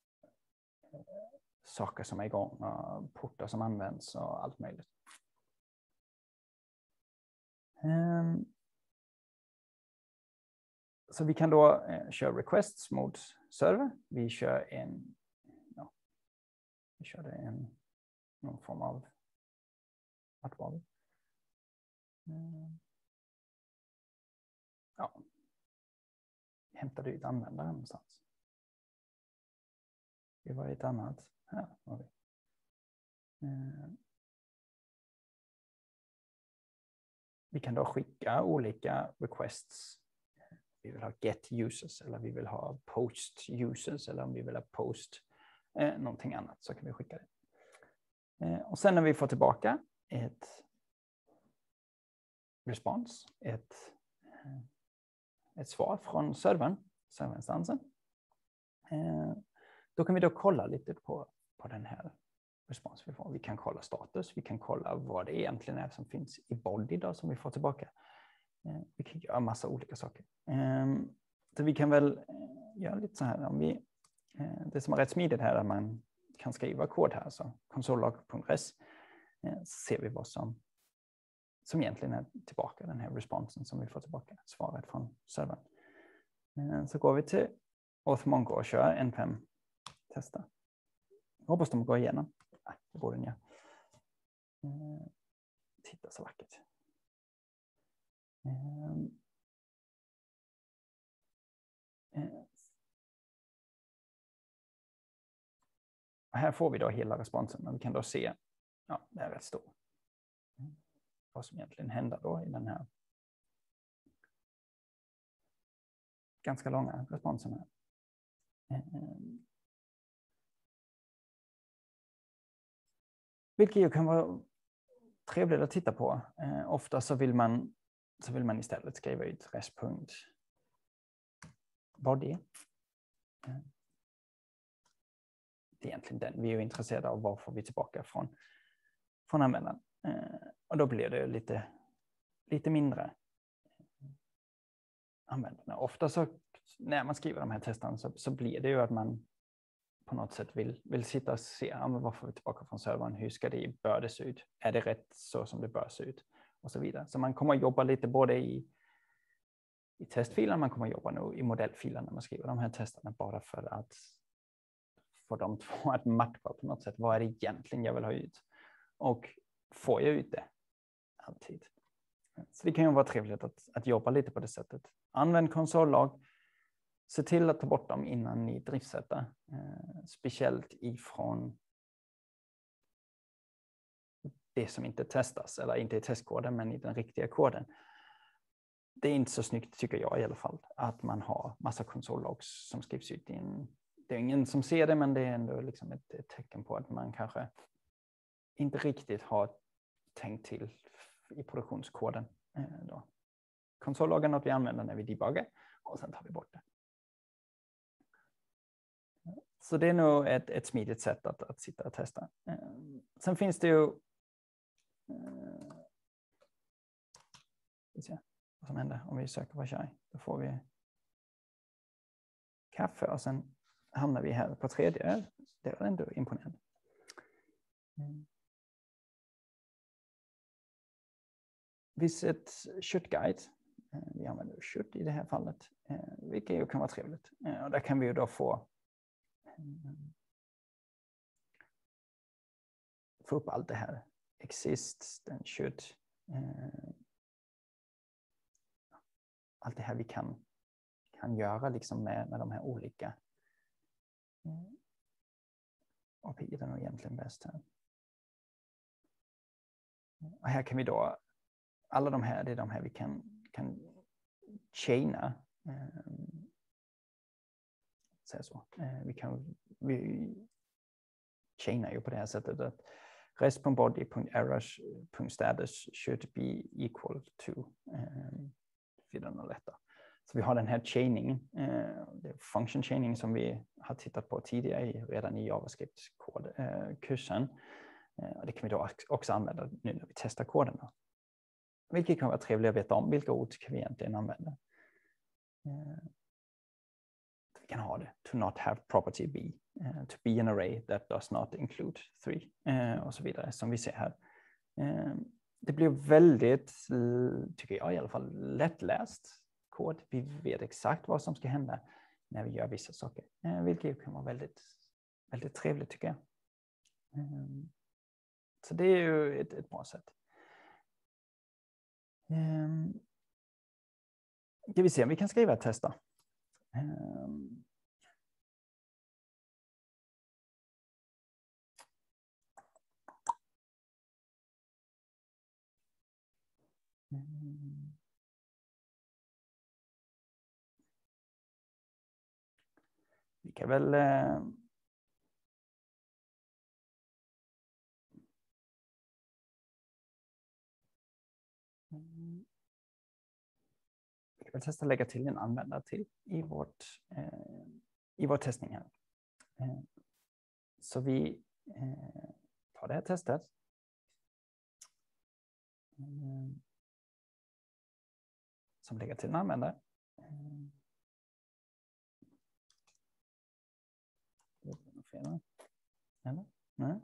saker som är igång, och portar som används och allt möjligt. Så vi kan då köra requests mot server. Vi kör en, ja, vi körde en någon form av, vart var vi? Ja, hämtade ut användaren någonstans. Det var ett annat. Här var vi. Vi kan då skicka olika requests. Vi vill ha get users eller vi vill ha post users eller om vi vill ha post eh, någonting annat så kan vi skicka det. Eh, och sen när vi får tillbaka ett respons, ett, ett svar från servern, serverinstansen. Eh, då kan vi då kolla lite på, på den här respons vi får. Vi kan kolla status, vi kan kolla vad det egentligen är som finns i body då, som vi får tillbaka. Eh, vi kan göra massa olika saker. Eh, så vi kan väl eh, göra lite så här. Om vi, eh, det som är rätt smidigt här är att man kan skriva kod här, så console.log.res, eh, så ser vi vad som som egentligen är tillbaka, den här responsen som vi får tillbaka, svaret från servern. Eh, så går vi till Auth-Mongo och kör N fem testa. Hoppas de går igenom. Nej, det borde den göra. Eh, titta så vackert. Eh, eh. Här får vi då hela responsen, men vi kan då se, ja, det är rätt stor. Mm. Vad som egentligen händer då i den här ganska långa responsen här. Eh. Vilket ju kan vara trevligt att titta på. Eh, ofta så vill man så vill man istället skriva ut res.body. Eh, det är egentligen den vi är intresserade av. Vad får vi tillbaka från, från användaren? Eh, och då blir det lite, lite mindre användarna. Ofta så när man skriver de här testerna så, så blir det ju att man på något sätt vill, vill sitta och se, ja, men vad får vi tillbaka från servern? Hur ska det, bör det se ut? Är det rätt så som det bör se ut? Och så vidare. Så man kommer att jobba lite både i, i testfilen, man kommer att jobba nu i modellfilen när man skriver de här testerna bara för att få dem två att matcha på något sätt. Vad är det egentligen jag vill ha ut? Och får jag ut det? Alltid. Så det kan ju vara trevligt att, att jobba lite på det sättet. Använd konsollog. Se till att ta bort dem innan ni driftsätter. Eh, speciellt ifrån det som inte testas, eller inte i testkoden, men i den riktiga koden. Det är inte så snyggt, tycker jag i alla fall, att man har massa konsollogs som skrivs ut i en... Det är ingen som ser det, men det är ändå liksom ett, ett tecken på att man kanske inte riktigt har tänkt till i produktionskoden. Eh, då. Konsolloggen är något vi använder när vi debuggar, och sen tar vi bort det. Så det är nog ett, ett smidigt sätt att, att sitta och testa. Eh, sen finns det ju... Eh, vi ser vad som händer om vi söker på chai. Då får vi kaffe och sen hamnar vi här på tredje. Det är ändå imponerande. Mm. Visit should guide. Eh, vi använder should i det här fallet. Eh, vilket ju kan vara trevligt. Och där kan vi ju då få få upp allt det här. Exists, then should. Allt det här vi kan, kan göra liksom med, med de här olika. A P I är nog egentligen bäst här. Och här kan vi då, alla de här, det är de här vi kan, kan chaina. Så, så. Vi kan vi chainar ju på det här sättet att rest.body.errors.status should be equal to um, fyra noll ett. Så vi har den här chaining, uh, function chaining som vi har tittat på tidigare redan i JavaScript-kursen. Uh, det kan vi då också använda nu när vi testar koden. Då. Vilket kan vara trevligt att veta om. Vilka ord kan vi egentligen använda? Uh, vi kan ha det. To not have property B. Uh, to be an array that does not include three. Uh, och så vidare som vi ser här. Uh, det blir väldigt, tycker jag i alla fall, lättläst kod. Vi vet exakt vad som ska hända när vi gör vissa saker. Uh, vilket kan vara väldigt, väldigt trevligt tycker jag. Uh, så det är ju ett, ett bra sätt. Uh, ska vi se om vi kan skriva ett test då. Um, mm. Vi kan väl uh, mm. vi kan väl testa att lägga till en användare till i vårt uh, i vår testning här. Uh, så vi uh, tar det här testet. Mm. Som lägger till en användare. Mm. Eller? Nej.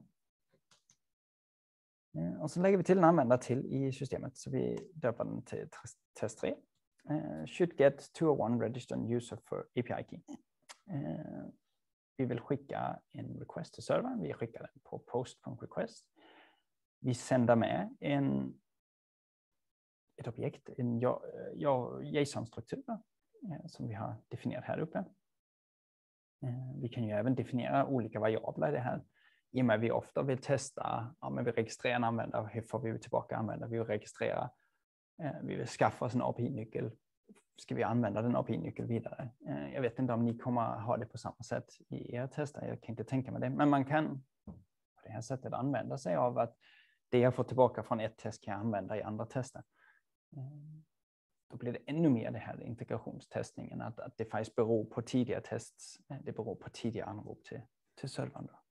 Mm. Och så lägger vi till en användare till i systemet. Så vi döper den till test tre. Uh, should get two oh one registered user for A P I key. Uh, vi vill skicka en request till servern. Vi skickar den på post.request. Vi sänder med en ett objekt, en JSON-struktur eh, som vi har definierat här uppe. Eh, vi kan ju även definiera olika variabler i det här. I och med att vi ofta vill testa, ja, men vi registrerar en användare, hur får vi tillbaka användare? Vi vill registrera, eh, vi vill skaffa oss en A P I-nyckel. Ska vi använda den A P I-nyckel vidare? Eh, jag vet inte om ni kommer ha det på samma sätt i era tester, jag kan inte tänka mig det. Men man kan på det här sättet använda sig av att det jag får tillbaka från ett test kan jag använda i andra tester. Då blir det ännu mer det här integrationstestningen, att, att det faktiskt beror på tidigare tests, det beror på tidigare anrop till, till servern. Då.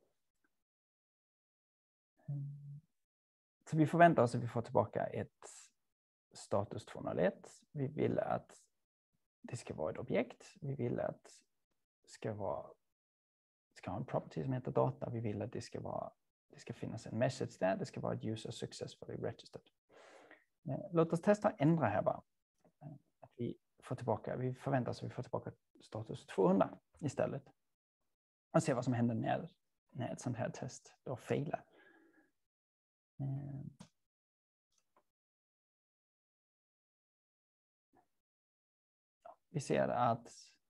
Så vi förväntar oss att vi får tillbaka ett status två noll ett. Vi vill att det ska vara ett objekt. Vi vill att det ska vara ska ha en property som heter data. Vi vill att det ska vara det ska finnas en message där. Det ska vara ett user successfully registered. Låt oss testa att ändra här bara. Att vi får tillbaka, vi förväntar oss att vi får tillbaka status tvåhundra istället. Och se vad som händer när, när ett sånt här test då failar. Vi ser att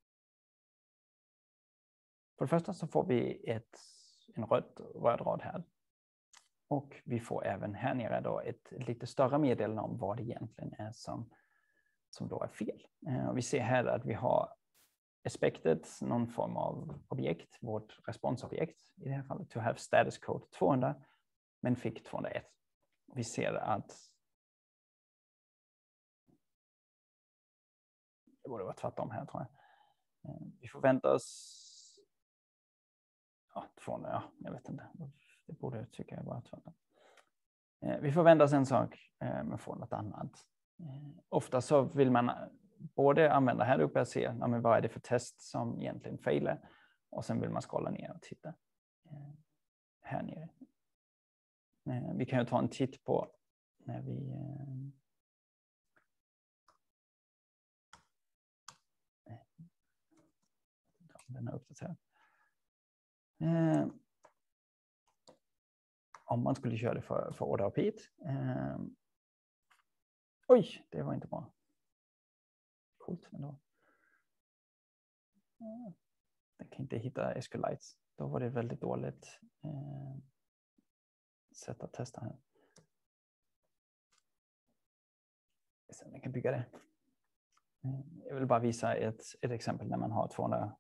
för det första så får vi ett, en röd, röd rad här. Och vi får även här nere då ett lite större meddelande om vad det egentligen är som, som då är fel. Eh, och vi ser här att vi har expected någon form av objekt, vårt responsobjekt i det här fallet, to have status code tvåhundra, men fick tvåhundraett. Vi ser att det borde vara tvärtom här tror jag. Eh, vi förväntar oss ja, tvåhundra, ja, jag vet inte. Det borde tycka jag vara tvärtom. Eh, vi förväntar oss en sak eh, men får något annat. Eh, ofta så vill man både använda här uppe och se ja, men vad är det för test som egentligen failar. Och sen vill man scrolla ner och titta eh, här nere. Eh, vi kan ju ta en titt på när vi eh, den är uppdaterad. Eh, om man skulle köra det för, för order of heat. Eh, oj, det var inte bra. Coolt ändå. Eh, den kan inte hitta SQLites. Då var det väldigt dåligt eh, sätt att testa här. Sen jag kan bygga det. Eh, jag vill bara visa ett, ett exempel när man har tvåhundra,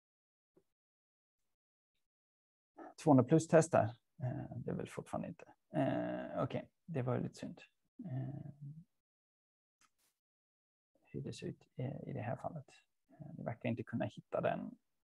tvåhundra plus testar. Eh, det är väl fortfarande inte. Eh, Okej, okay. Det var ju lite synd. Eh, hur det ser ut eh, i det här fallet. Eh, det verkar inte kunna hitta den.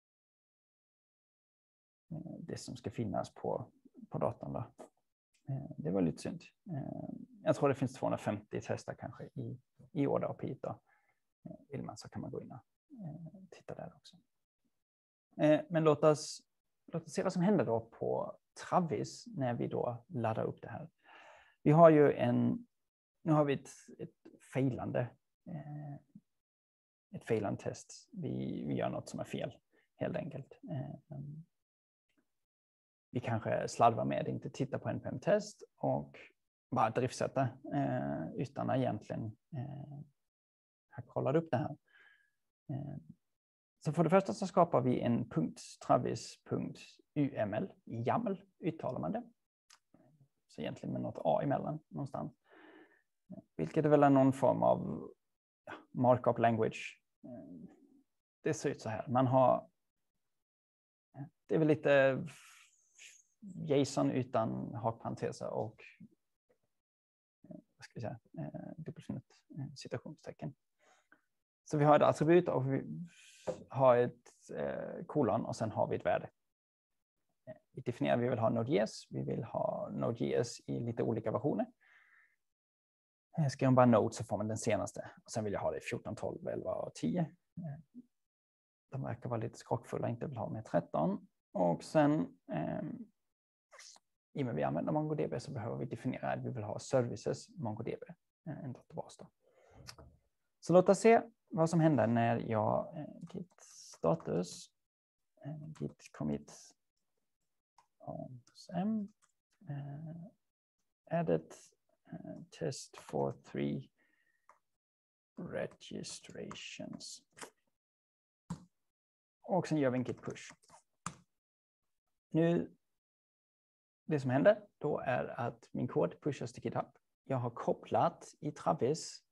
Eh, det som ska finnas på, på datorn då. Eh, det var lite synd. Eh, jag tror det finns tvåhundrafemtio testar kanske i, i order of heat då. Eh, vill man så kan man gå in och eh, titta där också. Eh, men låt oss, låt oss se vad som händer då på Travis när vi då laddar upp det här. Vi har ju en, nu har vi ett, ett failande, eh, ett failande test. Vi, vi gör något som är fel helt enkelt. Eh, vi kanske slarvar med det, inte titta på en N P M-test och bara driftsätta eh, utan att egentligen eh, ha kollat upp det här. Eh, så för det första så skapar vi en .travis.uml, YAML uttalar man det. Så egentligen med något A emellan någonstans. Vilket är väl någon form av ja, markup language. Det ser ut så här. Man har, det är väl lite JSON utan hakparenteser och vad ska vi säga, dubbelfnitt citationstecken. Så vi har ett attribut och vi har ett eh, kolon och sen har vi ett värde. Vi definierar vi vill ha Node.js. Vi vill ha Node.js i lite olika versioner. Skriver man bara Node så får man den senaste. Och sen vill jag ha det fjorton, tolv, elva och tio. De verkar vara lite skrockfulla, inte vill ha med tretton. Och sen eh, i och med vi använder MongoDB så behöver vi definiera att vi vill ha services MongoDB. En databas då. Så låt oss se vad som händer när jag eh, git status, eh, git commit m uh, edit uh, test for three registrations. Och sen gör vi en git push. Nu, det som händer då är att min kod pushas till GitHub. Jag har kopplat i Travis,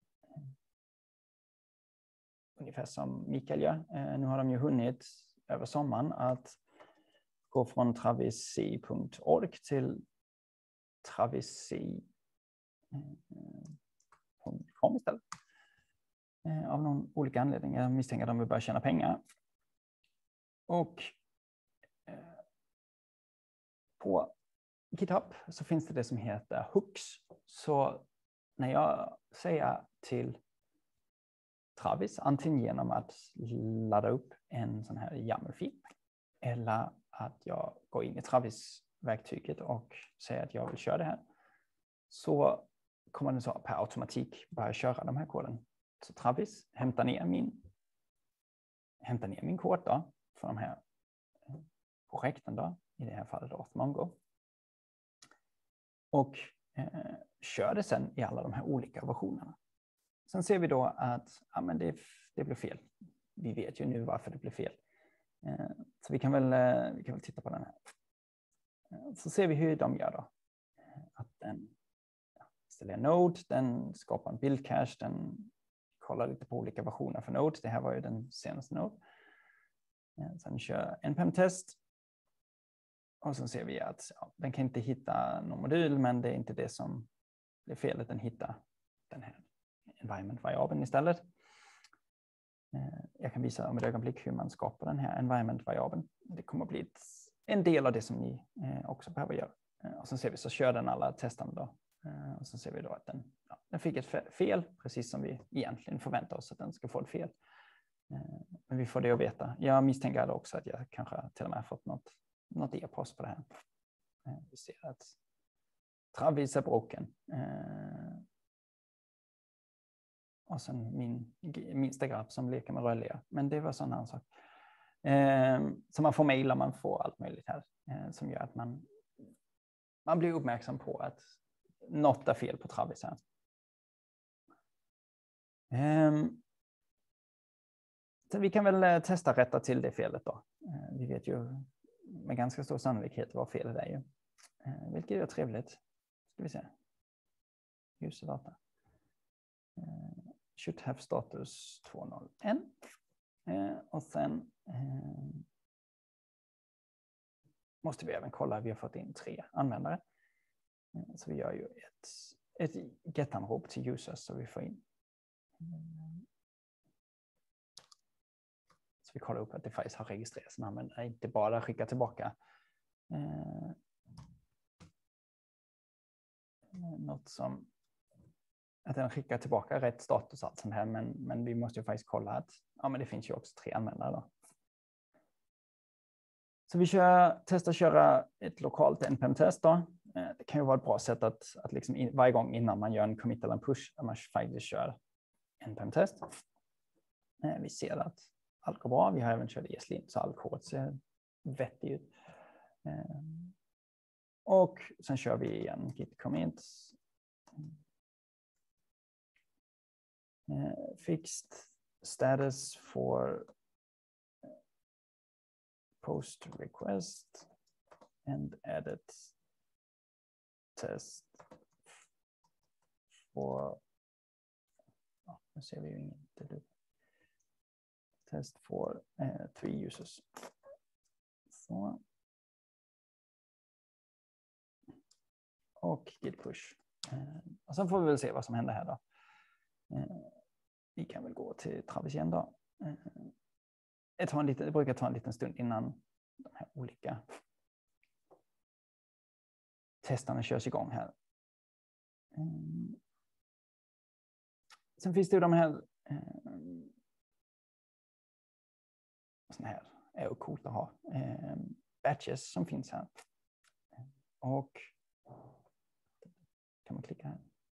ungefär som Mikael gör. Uh, nu har de ju hunnit över sommaren att gå från travisc punkt org till travisc punkt com istället. Av någon olika anledning. Jag misstänker att de vill börja tjäna pengar. Och på GitHub så finns det det som heter hooks. Så när jag säger till Travis, antingen genom att ladda upp en sån här YAML-fil eller att jag går in i Travis-verktyget och säger att jag vill köra det här, så kommer den så per automatik börja köra de här koden. Så Travis hämtar ner min, hämtar ner min kod då, för de här projekten då, i det här fallet då, Mongo. Och eh, kör det sen i alla de här olika versionerna. Sen ser vi då att ja, men det, det blev fel. Vi vet ju nu varför det blev fel. Så vi kan väl, vi kan väl titta på den här. Så ser vi hur de gör då. Att den ja, installerar Node, den skapar en build cache, den kollar lite på olika versioner för Node. Det här var ju den senaste Node. Sen kör en N P M-test. Och sen ser vi att ja, den kan inte hitta någon modul, men det är inte det som är felet. Den hittar den här environment-variabeln istället. Jag kan visa om ett ögonblick hur man skapar den här environment-variabeln. Det kommer att bli ett, en del av det som ni också behöver göra. Och sen ser vi så kör den alla testerna då. Och sen ser vi då att den, ja, den fick ett fel, precis som vi egentligen förväntar oss att den ska få ett fel. Men vi får det att veta. Jag misstänker också att jag kanske till och med har fått något, något e-post på det här. Vi ser att Travis är broken. Och sen min minsta grabb som leker med rörliga. Men det var sån här sak. Eh, så man får mejla, man får allt möjligt här eh, som gör att man, man blir uppmärksam på att något är fel på Travis här. Eh, så vi kan väl testa rätta till det felet då. Eh, vi vet ju med ganska stor sannolikhet vad felet är ju. Eh, vilket är trevligt. Ska vi se. User data. Eh, should have status två noll ett. Eh, och sen eh, måste vi även kolla att vi har fått in tre användare. Eh, så vi gör ju ett, ett get-anrop till users så vi får in. Mm. Så vi kollar upp att det faktiskt har registrerats en användare, inte bara skicka tillbaka eh, något som att den skickar tillbaka rätt status allt sånt här, men, men vi måste ju faktiskt kolla att ja, men det finns ju också tre användare då. Så vi kör, testar köra ett lokalt N P M-test då. Det kan ju vara ett bra sätt att, att liksom in, varje gång innan man gör en commit eller en push, att man faktiskt kör N P M-test. Vi ser att allt går bra. Vi har även kört E S L I N så all kod ser vettig ut. Och sen kör vi igen git commit. Uh, fixed status for post request and edit test for oh, nu ser vi ju inte det. Test for uh, three users. Så. Och git push. Uh, och sen får vi väl se vad som händer här då. Uh, vi kan väl gå till Travis igen då. Uh, det, tar en liten, det brukar ta en liten stund innan de här olika testerna körs igång här. Um, sen finns det ju de här um, såna här är ju coolt att ha um, batches som finns här. Och kan man klicka här.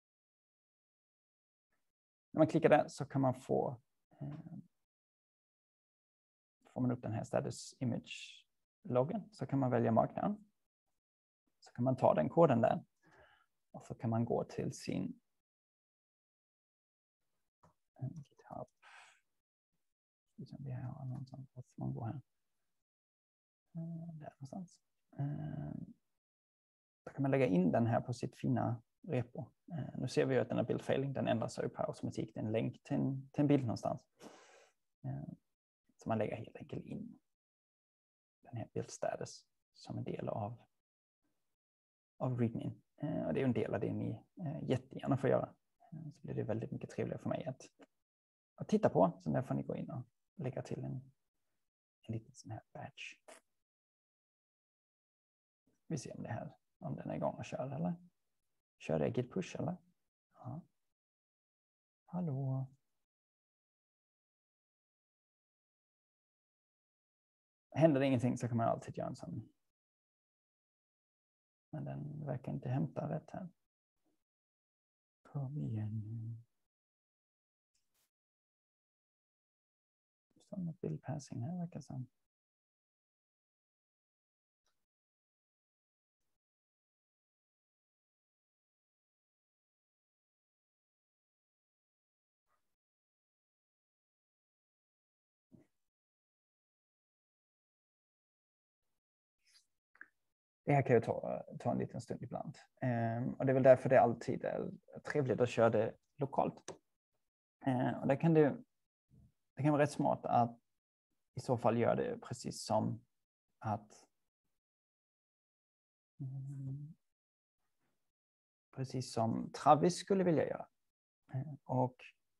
När man klickar där så kan man få um, får man upp den här status image loggen så kan man välja marknaden. Så kan man ta den koden där och så kan man gå till sin GitHub. Vi har någonstans att man går här. Där någonstans. Då kan man lägga in den här på sitt fina repo. Nu ser vi ju att den här build failing, den ändrar sig per automatik. Det är en länk till en, till en bild någonstans. Så man lägger helt enkelt in den här build status som en del av av readme. Och det är en del av det ni jättegärna får göra. Så blir det väldigt mycket trevligare för mig att, att titta på. Så där får ni gå in och lägga till en, en liten sån här badge. Vi ser om det här, om den är igång och kör eller? Kör det git push eller? Ja. Hallå? Händer det ingenting så kan man alltid göra en sån. Men den verkar inte hämta rätt här. Kom igen. Det står något build passing här verkar som. Det här kan ju ta, ta en liten stund ibland. Um, och det är väl därför det alltid är trevligt att köra det lokalt. Uh, och det kan, det, det kan vara rätt smart att i så fall göra det precis som att um, precis som Travis skulle vilja göra. Uh, och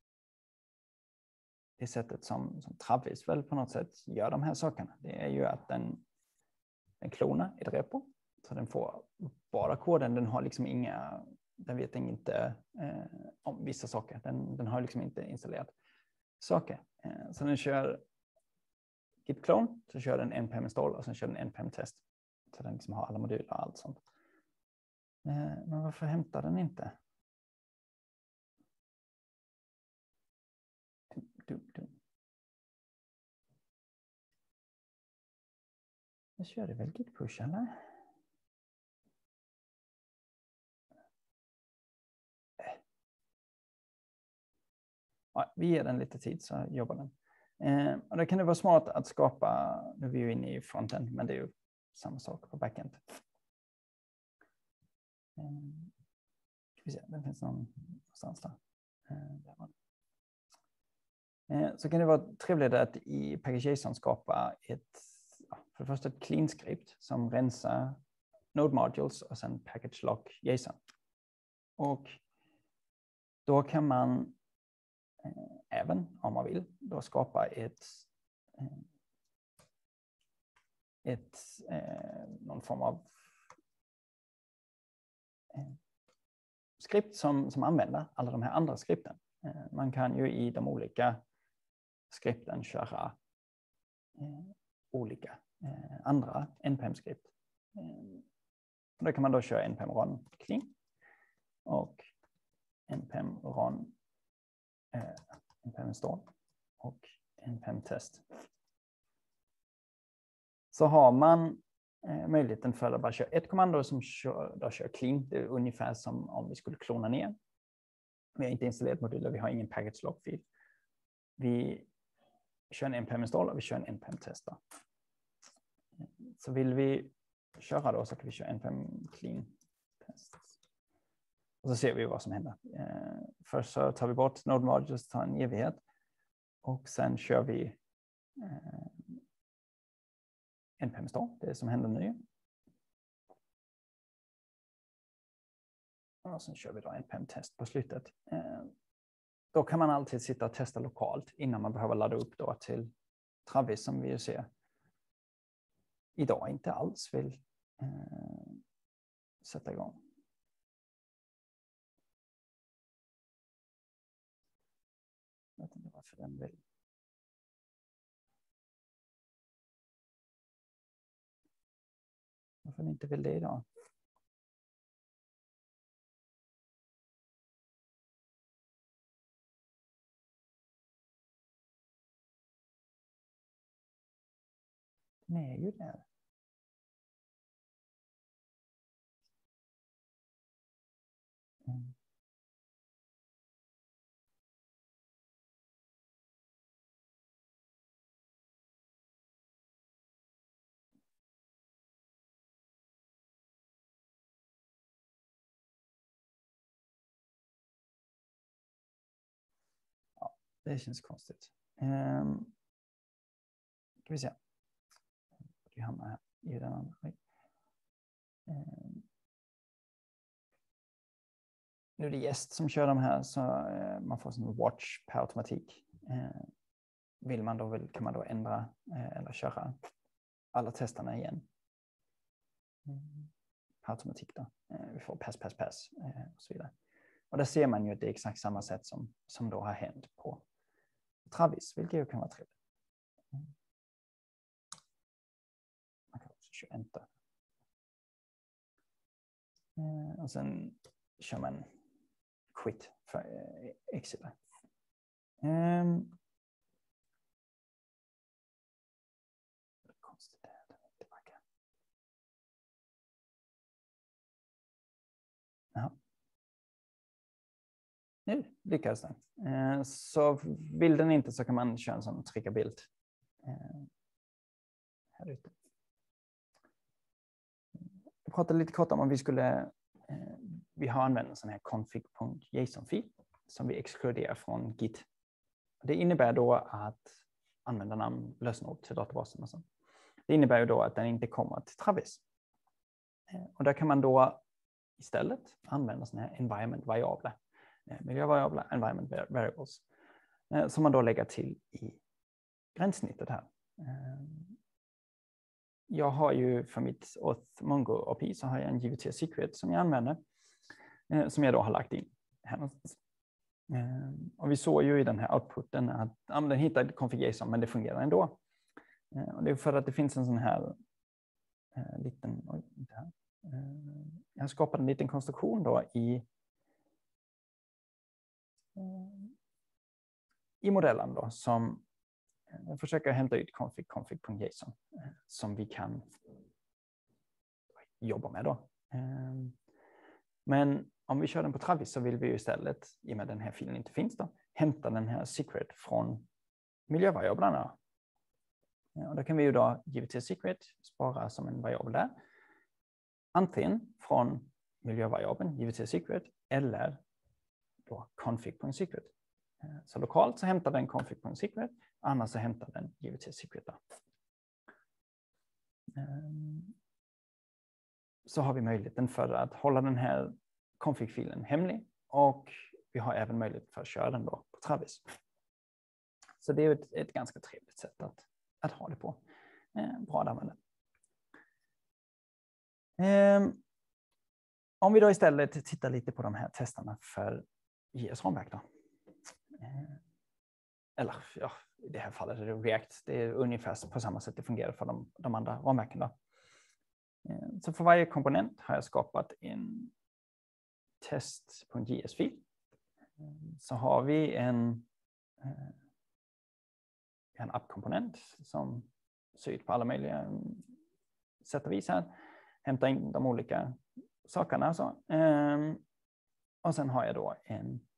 det sättet som, som Travis väl på något sätt gör de här sakerna, det är ju att den, den klonar ett repo. Så den får bara koden, den har liksom inga, den vet inte eh, om vissa saker. Den, den har liksom inte installerat saker. Eh, så den kör git clone, så kör den npm install och sen kör den npm test. Så den liksom har alla moduler och allt sånt. Eh, men varför hämtar den inte? Dum, dum, dum. Jag kör det väl git push eller? Ja, vi ger den lite tid så jobbar den. Eh, och det kan det vara smart att skapa, nu är vi ju inne i frontend, men det är ju samma sak på backend. Eh, ska vi se, den finns någon någonstans där. Eh, där var eh, så kan det vara trevligt att i package.json skapa ett, för det första ett clean script som rensar node modules och sen package lock JSON. Och då kan man eh, även om man vill då skapa ett eh, ett eh, någon form av eh, skript som, som använder alla de här andra skripten. Eh, man kan ju i de olika skripten köra eh, olika eh, andra N P M-skript. Eh, då kan man då köra npm run clean och npm run eh, npm install och npm test. Så har man eh, möjligheten för att bara köra ett kommando som kör, då kör clean. Det är ungefär som om vi skulle klona ner. Vi har inte installerat moduler, vi har ingen package log-fil. Vi kör en npm install och vi kör en npm test. Så vill vi köra då så kan vi köra npm clean test. Och så ser vi vad som händer. Eh, först så tar vi bort node modules, tar en evighet. Och sen kör vi eh, npm install, det som händer nu. Och sen kör vi då npm test på slutet. Eh, då kan man alltid sitta och testa lokalt innan man behöver ladda upp då till Travis som vi ser idag inte alls vill eh, sätta igång. Jag vet inte varför den vill. Varför den inte vill det idag? Den är ju där. Mm. Ja, det känns konstigt. Um, ska vi se. Vi hamnar här i den andra. Um, nu är det gäst som kör de här så uh, man får en watch per automatik. Uh, vill man då vill, kan man då ändra uh, eller köra alla testerna igen. Mm. Per automatik då. Uh, vi får pass, pass, pass uh, och så vidare. Och där ser man ju att det är exakt samma sätt som, som då har hänt på Travis, vilket ju kan vara trevligt. Mm. Man kan också köra enter. Uh, och sen kör man quit för uh, exit. Um, konstigt det här, den är tillbaka. Ja. Nu lyckades den. Uh, så vill den inte så kan man köra en sån trycka bild uh, här ute. Jag pratade lite kort om om vi skulle uh, vi har använt en sån här config.json-fil som vi exkluderar från Git. Det innebär då att användarnamn, lösenord till databasen och så. Det innebär ju då att den inte kommer till Travis. Och där kan man då istället använda såna här environment-variabler, miljövariabler, environment variables, som man då lägger till i gränssnittet här. Jag har ju för mitt Auth Mongo A P I så har jag en J V T secret som jag använder, som jag då har lagt in här någonstans. Och vi såg ju i den här outputen att ja, den hittade config.json men det fungerar ändå. Och det är för att det finns en sån här eh, liten, oj, inte här. Eh, jag har skapat en liten konstruktion då i eh, i modellen då som Jag försöker hämta ut config config.json som vi kan jobba med då. Men om vi kör den på Travis så vill vi istället, i och med den här filen inte finns då, hämta den här secret från miljövariablerna. Ja, och då kan vi ju då givet secret spara som en variabel där. Antingen från miljövariabeln givet secret eller då config.secret. Så lokalt så hämtar den config.secret, annars så hämtar den givet secret. Då. Så har vi möjligheten för att hålla den här config-filen hemlig och vi har även möjlighet för att köra den då på Travis. Så det är ett, ett ganska trevligt sätt att, att ha det på. Eh, bra att använda. Eh, om vi då istället tittar lite på de här testerna för J S-ramverk då. Eh, eller ja, i det här fallet är det React. Det är ungefär på samma sätt det fungerar för de, de andra ramverken då. Eh, så för varje komponent har jag skapat en test.js-fil. Eh, så har vi en eh, en app-komponent som ser ut på alla möjliga sätt och vis här. Hämta in de olika sakerna. Så. Um, och sen har jag då en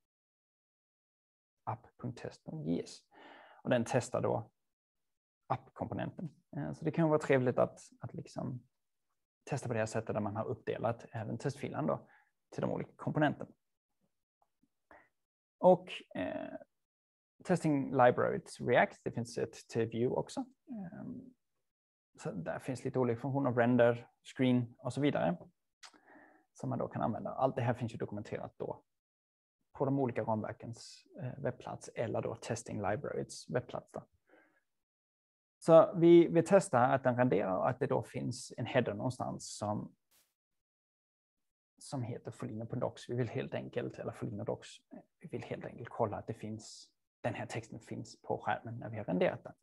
app.test.js. Och den testar då app-komponenten. Uh, så det kan vara trevligt att, att liksom testa på det här sättet där man har uppdelat även testfilen då till de olika komponenterna. Och uh, testing libraries React, det finns ett till Vue också. Så där finns lite olika funktioner, render, screen och så vidare. Som man då kan använda. Allt det här finns ju dokumenterat då på de olika ramverkens webbplats eller då testing libraries webbplats. Då. Så vi, vi testar att den renderar och att det då finns en header någonstans som som heter Folino.docs. Vi vill helt enkelt, eller Folino.docs, vi vill helt enkelt kolla att det finns den här texten finns på skärmen när vi har renderat den.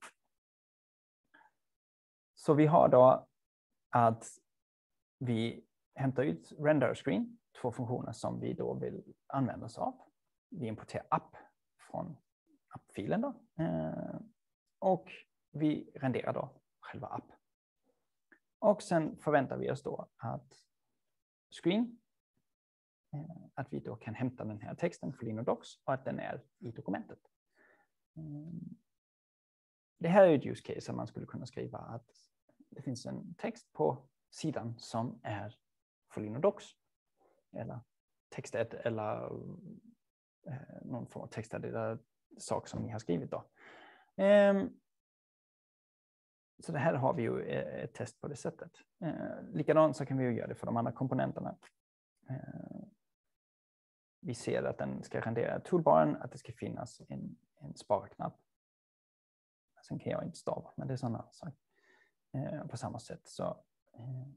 Så vi har då att vi hämtar ut render screen, två funktioner som vi då vill använda oss av. Vi importerar app från appfilen då. Och vi renderar då själva app. Och sen förväntar vi oss då att screen, att vi då kan hämta den här texten Folino.docs och att den är i dokumentet. Det här är ett use case som man skulle kunna skriva att det finns en text på sidan som är Folino.docs eller textet eller eh, någon form av textad eller sak som ni har skrivit då. Eh, så det här har vi ju ett test på det sättet. Eh, likadant så kan vi ju göra det för de andra komponenterna. Eh, vi ser att den ska rendera toolbaren, att det ska finnas en, en sparknapp. Sen kan jag inte stava, men det är sådana saker. Eh, på samma sätt så eh,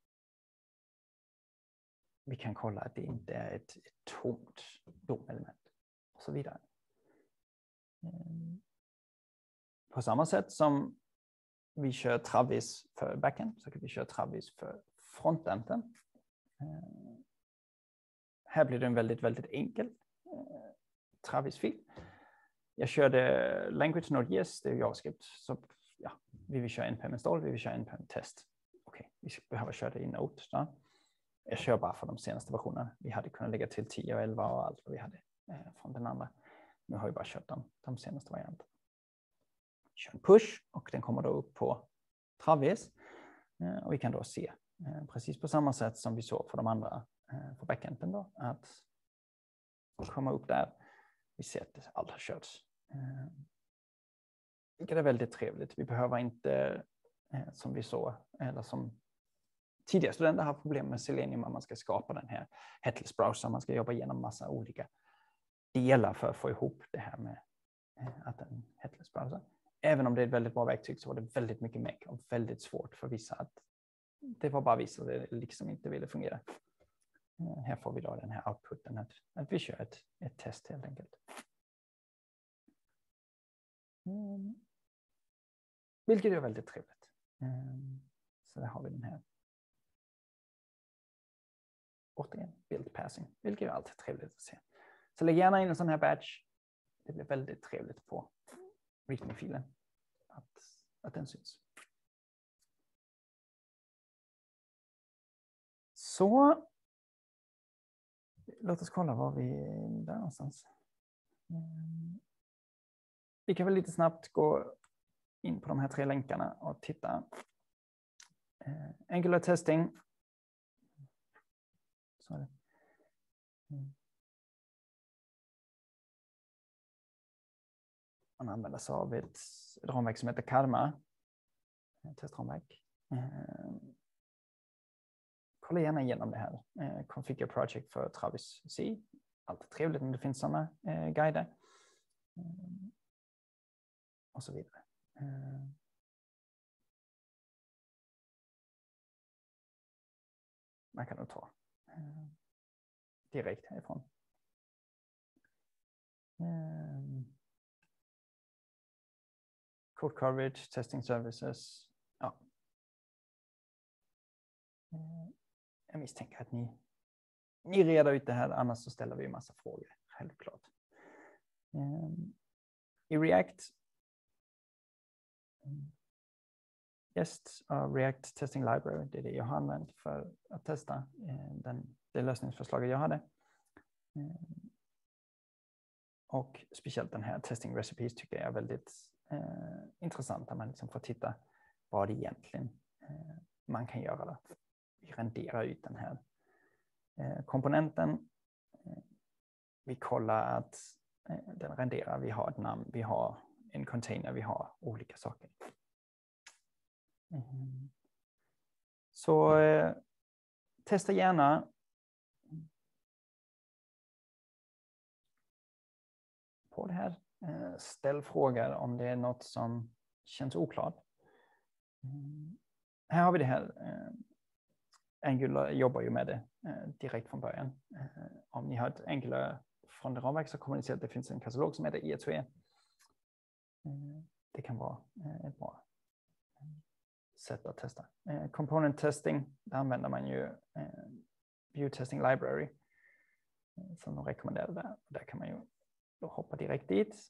vi kan kolla att det inte är ett, ett tomt dom-element och så vidare. Eh, på samma sätt som vi kör Travis för backend så kan vi köra Travis för frontenden. Eh, här blir det en väldigt, väldigt enkel eh, Travis-fil. Jag körde language node.js, det är JavaScript, så ja, vi vill köra npm install, vi vill köra npm test. Okej, okay, vi behöver köra det i Node. Så. Jag kör bara för de senaste versionerna. Vi hade kunnat lägga till tio och elva och allt vad vi hade eh, från den andra. Nu har vi bara kört dem, de senaste varianterna. Kör en push och den kommer då upp på Travis. Eh, och vi kan då se eh, precis på samma sätt som vi såg för de andra eh, på backenden då, att komma upp där. Vi ser att allt har körts. Eh, vilket är väldigt trevligt. Vi behöver inte, eh, som vi såg, eller som tidigare studenter har problem med Selenium, att man ska skapa den här headless browser. Man ska jobba igenom massa olika delar för att få ihop det här med eh, att en headless browser. Även om det är ett väldigt bra verktyg så var det väldigt mycket meck och väldigt svårt för vissa att det var bara vissa det liksom inte ville fungera. Eh, här får vi då den här outputen att, att vi kör ett, ett test helt enkelt. Mm. Vilket är väldigt trevligt. Mm. Så där har vi den här. Återigen, build passing, vilket är alltid trevligt att se. Så lägg gärna in en sån här batch. Det blir väldigt trevligt på readme-filen. att, att den syns. Så låt oss kolla var vi är där någonstans. Vi kan väl lite snabbt gå in på de här tre länkarna och titta. Angular testing. Sorry. Man använder sig av ett ramverk som heter Karma. Testramverk. Kolla gärna igenom det här. Configure project för Travis C. Alltid trevligt om det finns sådana guider. Och så vidare. Man kan nog ta direkt härifrån. Code coverage, testing services. Ja. Jag misstänker att ni, ni reder ut det här, annars så ställer vi en massa frågor, självklart. I React, Jest och React Testing Library, det är det jag har använt för att testa den, det lösningsförslaget jag hade. Och speciellt den här Testing Recipes tycker jag är väldigt eh, intressant, där man liksom får titta vad det egentligen eh, man kan göra där. Vi renderar ut den här eh, komponenten. Eh, vi kollar att eh, den renderar, vi har ett namn, vi har en container, vi har olika saker. Mm. Så eh, testa gärna. På det här. Eh, ställ frågor om det är något som känns oklart. Mm. Här har vi det här. Eh, Angular jobbar ju med det eh, direkt från början. Eh, om ni har ett Angular från det ramverk så kommer ni se att det finns en katalog som heter E två E. Eh, det kan vara eh, ett bra sätt att testa. Eh, component testing, där använder man ju eh, View Testing Library eh, som de rekommenderar där. Där kan man ju då hoppa direkt dit.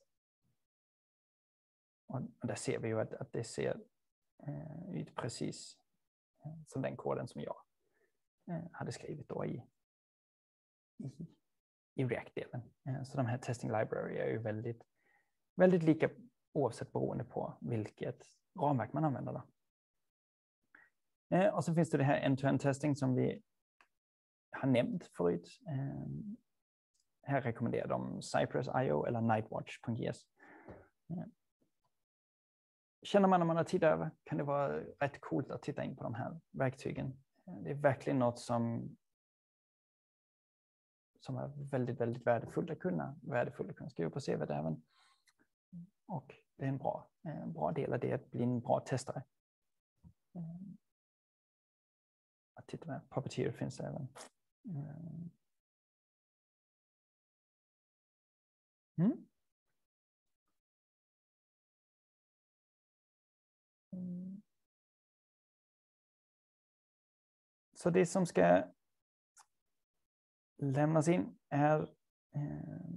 Och, och där ser vi ju att, att det ser eh, ut precis eh, som den koden som jag eh, hade skrivit då i, i, i React-delen. Eh, så de här testing library är ju väldigt, väldigt lika oavsett beroende på vilket ramverk man använder då. Eh, och så finns det det här end-to-end testing som vi har nämnt förut. Eh, här rekommenderar de Cypress punkt i o eller Nightwatch punkt j s. Eh, Känner man när man har tid över kan det vara rätt coolt att titta in på de här verktygen. Det är verkligen något som, som är väldigt, väldigt värdefullt att kunna. Värdefullt att kunna skriva på C V även. Och det är en bra, en bra del av det att bli en bra testare. Att titta med Puppeteer finns även. Mm. Mm. Så det som ska lämnas in är eh,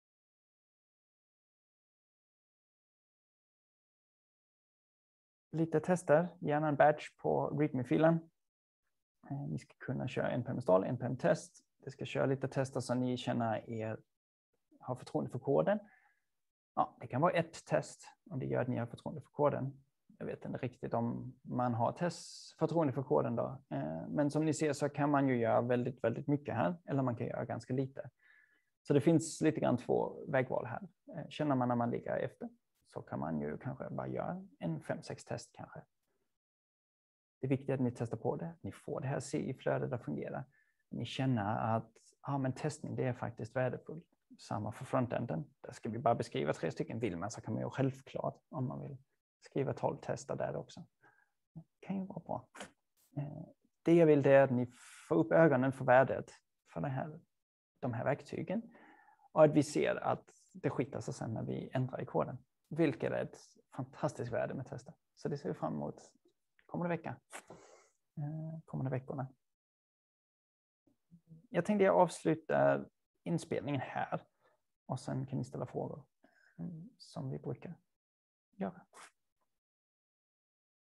lite tester, gärna en batch på readme-filen. Eh, ni ska kunna köra npm install, npm test. Det ska köra lite tester så ni känner er har förtroende för koden. Ja, det kan vara ett test om det gör att ni har förtroende för koden. Jag vet inte riktigt om man har test förtroende för koden då. Men som ni ser så kan man ju göra väldigt, väldigt mycket här. Eller man kan göra ganska lite. Så det finns lite grann två vägval här. Känner man när man ligger efter så kan man ju kanske bara göra en fem sex test kanske. Det är viktigt att ni testar på det. Ni får det här C I-flödet att fungera. Ni känner att ja, men testning det är faktiskt värdefullt. Samma för frontenden. Där ska vi bara beskriva tre stycken. Vill man så kan man ju självklart om man vill skriva tolv tester där också. Det kan ju vara bra. Det jag vill det är att ni får upp ögonen för värdet för det här, de här verktygen. Och att vi ser att det skittar sig sen när vi ändrar i koden. Vilket är ett fantastiskt värde med tester. Så det ser vi fram emot kommande vecka. Kommande veckorna. Jag tänkte jag avslutar inspelningen här. Och sen kan ni ställa frågor som vi brukar göra.